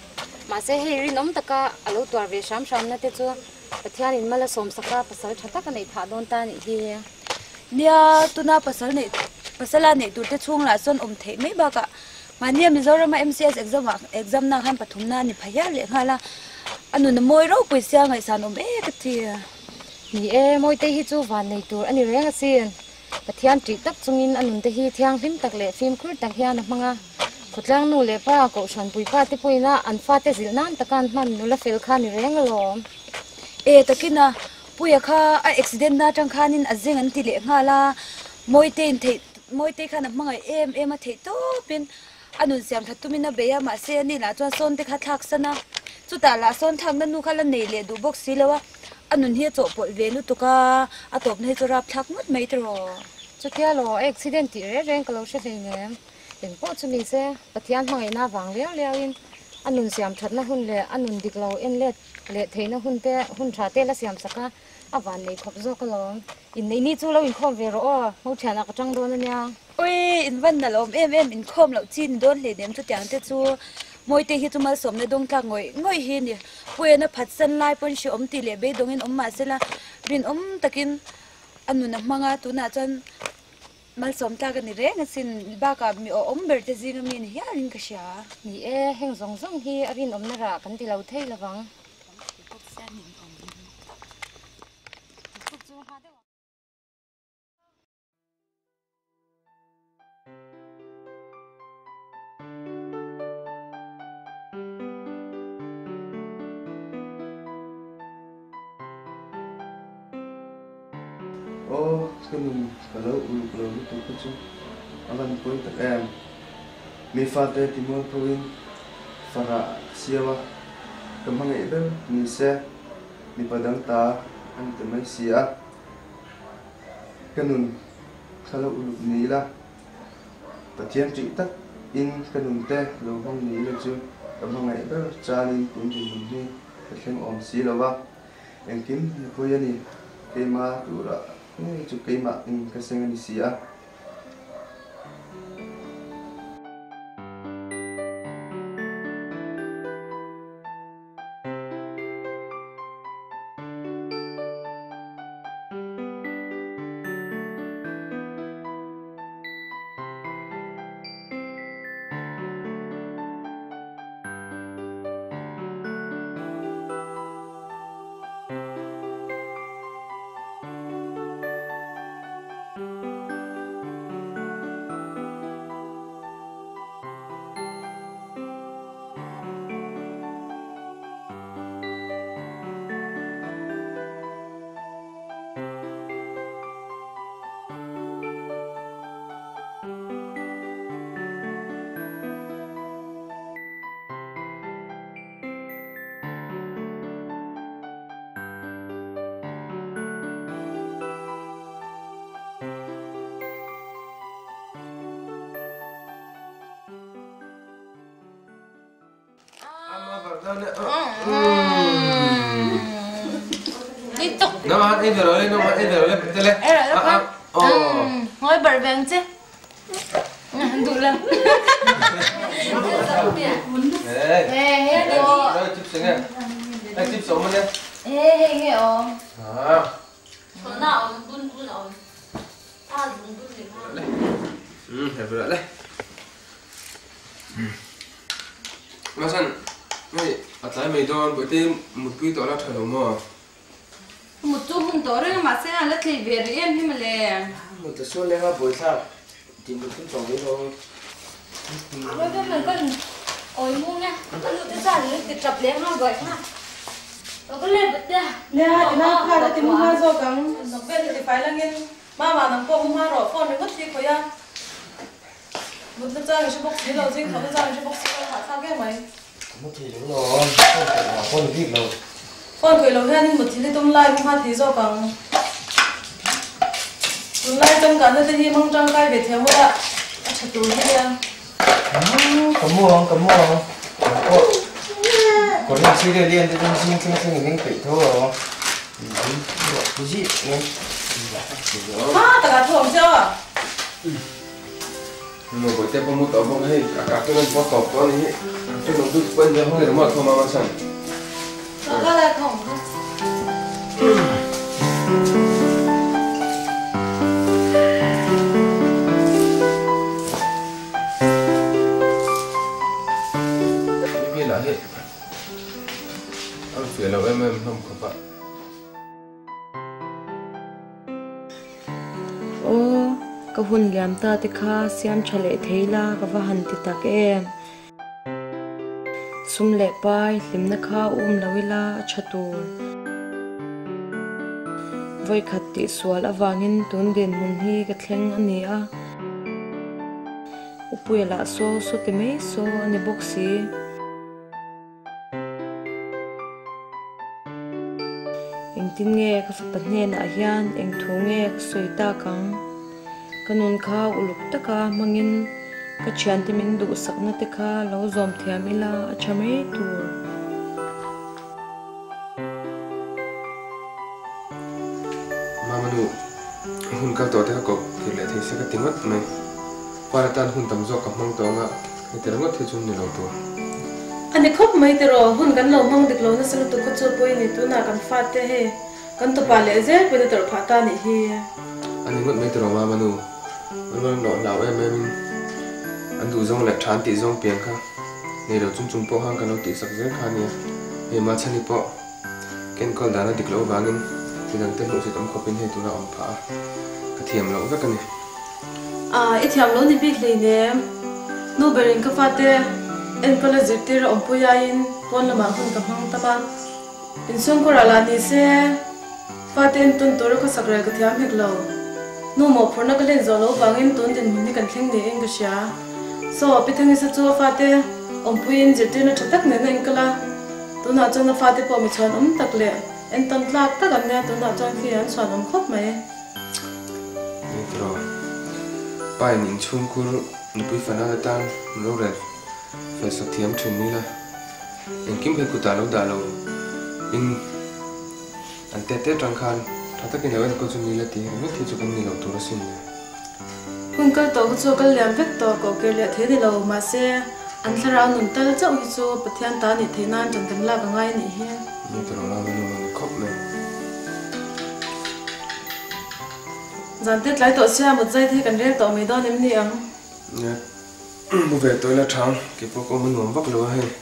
mà sẽ hay rin ống taka alo tuar về sám sám na te chu pathian in mala som saka pasal thata ka nei tha don ta ni hi nia tuna pasal nei pasala nei tur te chung la son om thei mai ba ka mania Mizoram M C S exam exam na han pathum na ni phaya le ngala anu na moi ro puisia ngai san om e ka ti ni e moi te hi chu van nei tur ani renga sin pathian tri tak chungin anun te hi thiang him tak le phim khur tak hian manga khutlang nu le pa ko shan pui pa te poina an fa te zil nan takan man nu la fel kha ni renga lo e takina puya kha a accident na tang khanin azeng an ti le ngala moi te thei moi te khan manga em em a thei to pin anun siam thatumina beya ma se ani la chwa son te kha thak sana chuta la son thang na nu khala nei le du box silawa anun hi cho pol velu tuka atop nei cho rap thak mut mai tro chutia lo accident ti re reng kalo she thei nge eng po chumi se pathian hoi na wang leo leo in anun siam that na hun le anun diklo en le le theina hun te hun tha te la siam saka awan nei khop zo kalo in nei ni chu lo in khom ve ro mo thana ka tang don nya oi in van na lom em em in khom lo chin don le dem chu tyang te chu moi te hi chu mal som ne dong thak ngoi ngoi hi ni puena phat san lai pon shi om ti le be dong in om ma sela rin om takin anu na manga tu na chan mal som ta ka ni re na sin ba ka mi o om ber te jing mi ni ya rin ka sha ni e heng zong zong hi arin om na ra kan ti lo thei lawang ô cái mình cả lâu ulu cả lâu tôi cũng chung alan pun tak em mi fate timur pun fara siawa kemang itu mi se mi padang ta an temai sia kanun kalau ulu ni lah pathian tri tak in kanun te lo hong ni le chu kemang itu chanin pun di ni khem om si lawa engkim pun yani kema tura ini juga mak in kesengan sia Itu. Nama ini beroleh, nama ini beroleh betul le. Eh, apa? Oh. Ngồi bật vàng chứ. Đủ lắm. Eh. Eh, yo. Đây chip sini. Eh chip số mana? Eh, nghe om. Ah. Còn nào bun bun om. À, bun bun gì ha. Hmm, ya beroleh. Masan, này, tại mày đón bữa tim một quý tổ là thời đồng mà. Một chút không tổ đấy mà sẽ là thì về rồi em thì mà lè. một số lẽ ha buổi sao thì một chút trồng đấy thôi. Rồi cái mình cần ôi mua nha, cái lúc cái sản lúc cái chập lẽ ha gọi ha. Rồi cái lên bật ra. Nè, thì nó khai ra thì mua hai rồi cắn. Nó bên thì phải là nghe. Mà mà nó có mua hai rồi, con nó mất gì coi ya. Một cái trang cái bốc xí đầu chính, một cái trang cái bốc xí là sao cái mày. Mất thì đúng rồi, không phải là con được đâu. Con tuổi lâu hen một tí thì tung lai cũng phát tí rồi cắn. Tung lai trong cả nơi thì mong trang cái về theo ạ. Chặt túi thế nha. Cầm mua không, cầm mua không? Có những suy đề liên thì trong sinh sinh sinh mình phải thôi rồi. Cái gì nghe? À, tất cả thường chưa? nhưng mà buổi tiếp có một tàu bông hay cả các cái con tàu to này cho nó được quen ra không để mà không mà sẵn nó lại không cái là hết anh phải là em em không có bạn ô ka hun liam ta te kha siam chale theila ka va han ti tak em sum le pai limna kha um lawila chatur voi khatti swal awangin tun den mun hi ka thleng ani a upuela so so te me so ani boxi eng tin nge ka fa patne na hian eng thu nge ka soita kang kanun kha uluk taka mangin ka chian ti min du sakna te kha lo zom thiamila achame tur mamanu hun ka to te ko ki le thei se ka tingat me para tan hun tam zo ka mang to nga ni te ngot the chun ni lo to anh ấy khóc mấy tero hun gan lo mang dik lo na sala tu ko chu poi ni tu na kan fat te he kan to pa le je pe tero phata ni hi anh ngot me te ro mamanuมันหล่อเหลาเอ็มเอ็มอันดูจงเล็กชานตีจงเปียงค่ะนี่เราจุ่มจุ่มโป้ห้างกันเราตีสักเส้นค่ะเนี่ยเฮมาชันนี่โป้เก่งคนด่าเราดิกเราวางินที่นั่งเต้นหนุ่มสิต้มขบินให้ตัวเราอมผากระเทียมเราก็กันนี่อ่าไอเทียมเรานี่บิ๊กเลยเนี่ยโนเบริงก็ฟาเตเอ็นก็เลยจิตที่เราอมปุยายินปนละมาคนกับห้องตาบ้าอินส่วนก็ราลานี่เซ่ฟาเตนตุนตัวเราก็สักเรื่องกระเทียมให้เรานู่นหมอพนักเล่นโซโล่วางเงินตุนเดินมันนี่กันแข่งเองก็เชียโซ่ไปทั้งนี้สัจจะฟาเต้อมพูนจิตที่น่าจะตักเนื้อเองก็ละตัวน่าจะน่าฟาเต้พอมีชวนอมตักเลยเอ็นตันตักตักกันเนี่ยตัวน่าจะขี้อันชวนอมครบไหมนี่ตรอป้ายนิ่งชุ่มคุ้นนี่ปุ้ยฝันอะไรตั้งรู้เลยไฟสักเทียมถึงนี่ละเอ็งกิมเพกุตาลูดาลูอินอันเตเตจังคันถ้าตะกี้เราเอ็นก็จะมีละทีไม่ที่จะเป็นนี่เราตัวสิ่งเนี่ยคุณก็ตัวก็จะก็เลี้ยงเป็ดตัวก็เกลี่ยเทที่เรามาเสียอันที่เราหนุนแต่เจ้าอีจูปะเทียนตาหนิเทนานจนเต็มลากง่ายนี่เฮียนี่ตัวเราไม่รู้มันครบเลยจันเต็ดหลายตัวเสียหมดใจที่กันเรียกตัวไม่ได้เนี่ยนี่เองเนี่ยบุเวตัวละช้างเก็บพวกมันหนุ่มวักลัวให้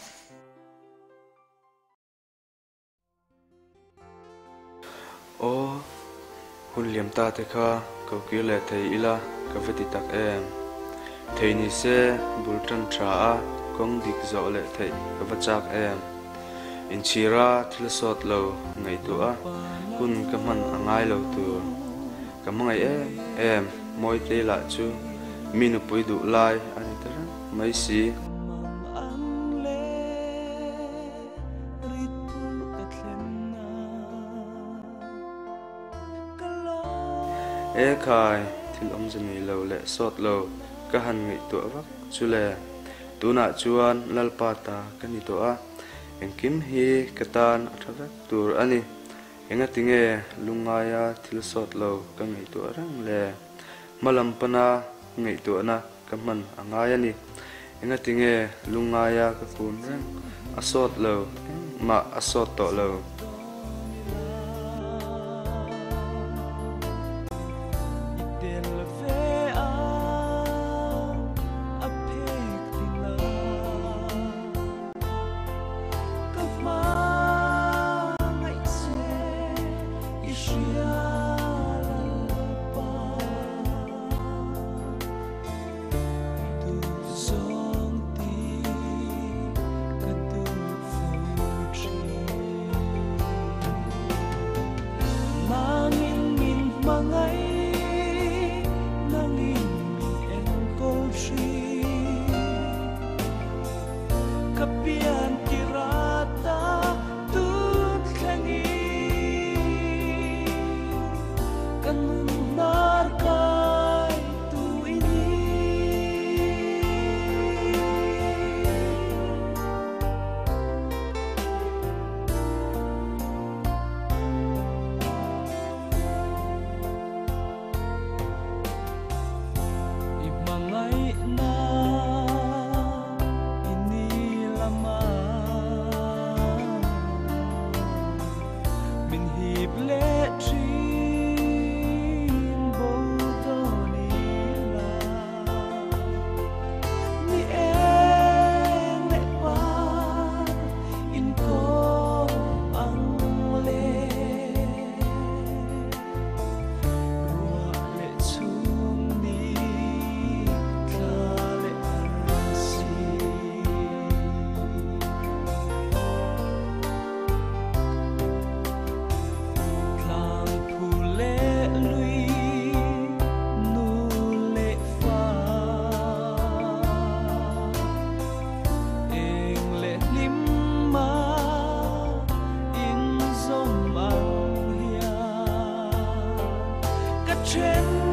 โอ้หุ่นเหลี่ยมตาเถอะค่ะเขาเกี่ยวเลยเทอีละกับวิธีตักเอ็มเทนี่เซ่บุลตันชากงดิกโจเลยเทกับวัจักเอ็มอินชีราทิลสอดเราไงตัวคุณกับมันง่ายเราตัวกับมันไงเอ็มเอ็มมวยเตละจูมีนุปุยดุไลอันนี้ตัวไม่สิเอ้ใครที่ล้มจะมีเราเละสดเราก็หันไงตัววักจุเล่ตัวน่ะจวนลัลปาตากันนี่ตัวเอ็งกิมฮีกตานอัฐวักตัวอันนี้เอ็งติงเอลุงไงอะที่สดเราก็ไงตัวรังเล่มาลำปนาไงตัวน่ะก็มันอ่างไงนี่เอ็งติงเอลุงไงอะก็ฟูนรังอสดเรามาอสดต่อเรา Mangai chuyện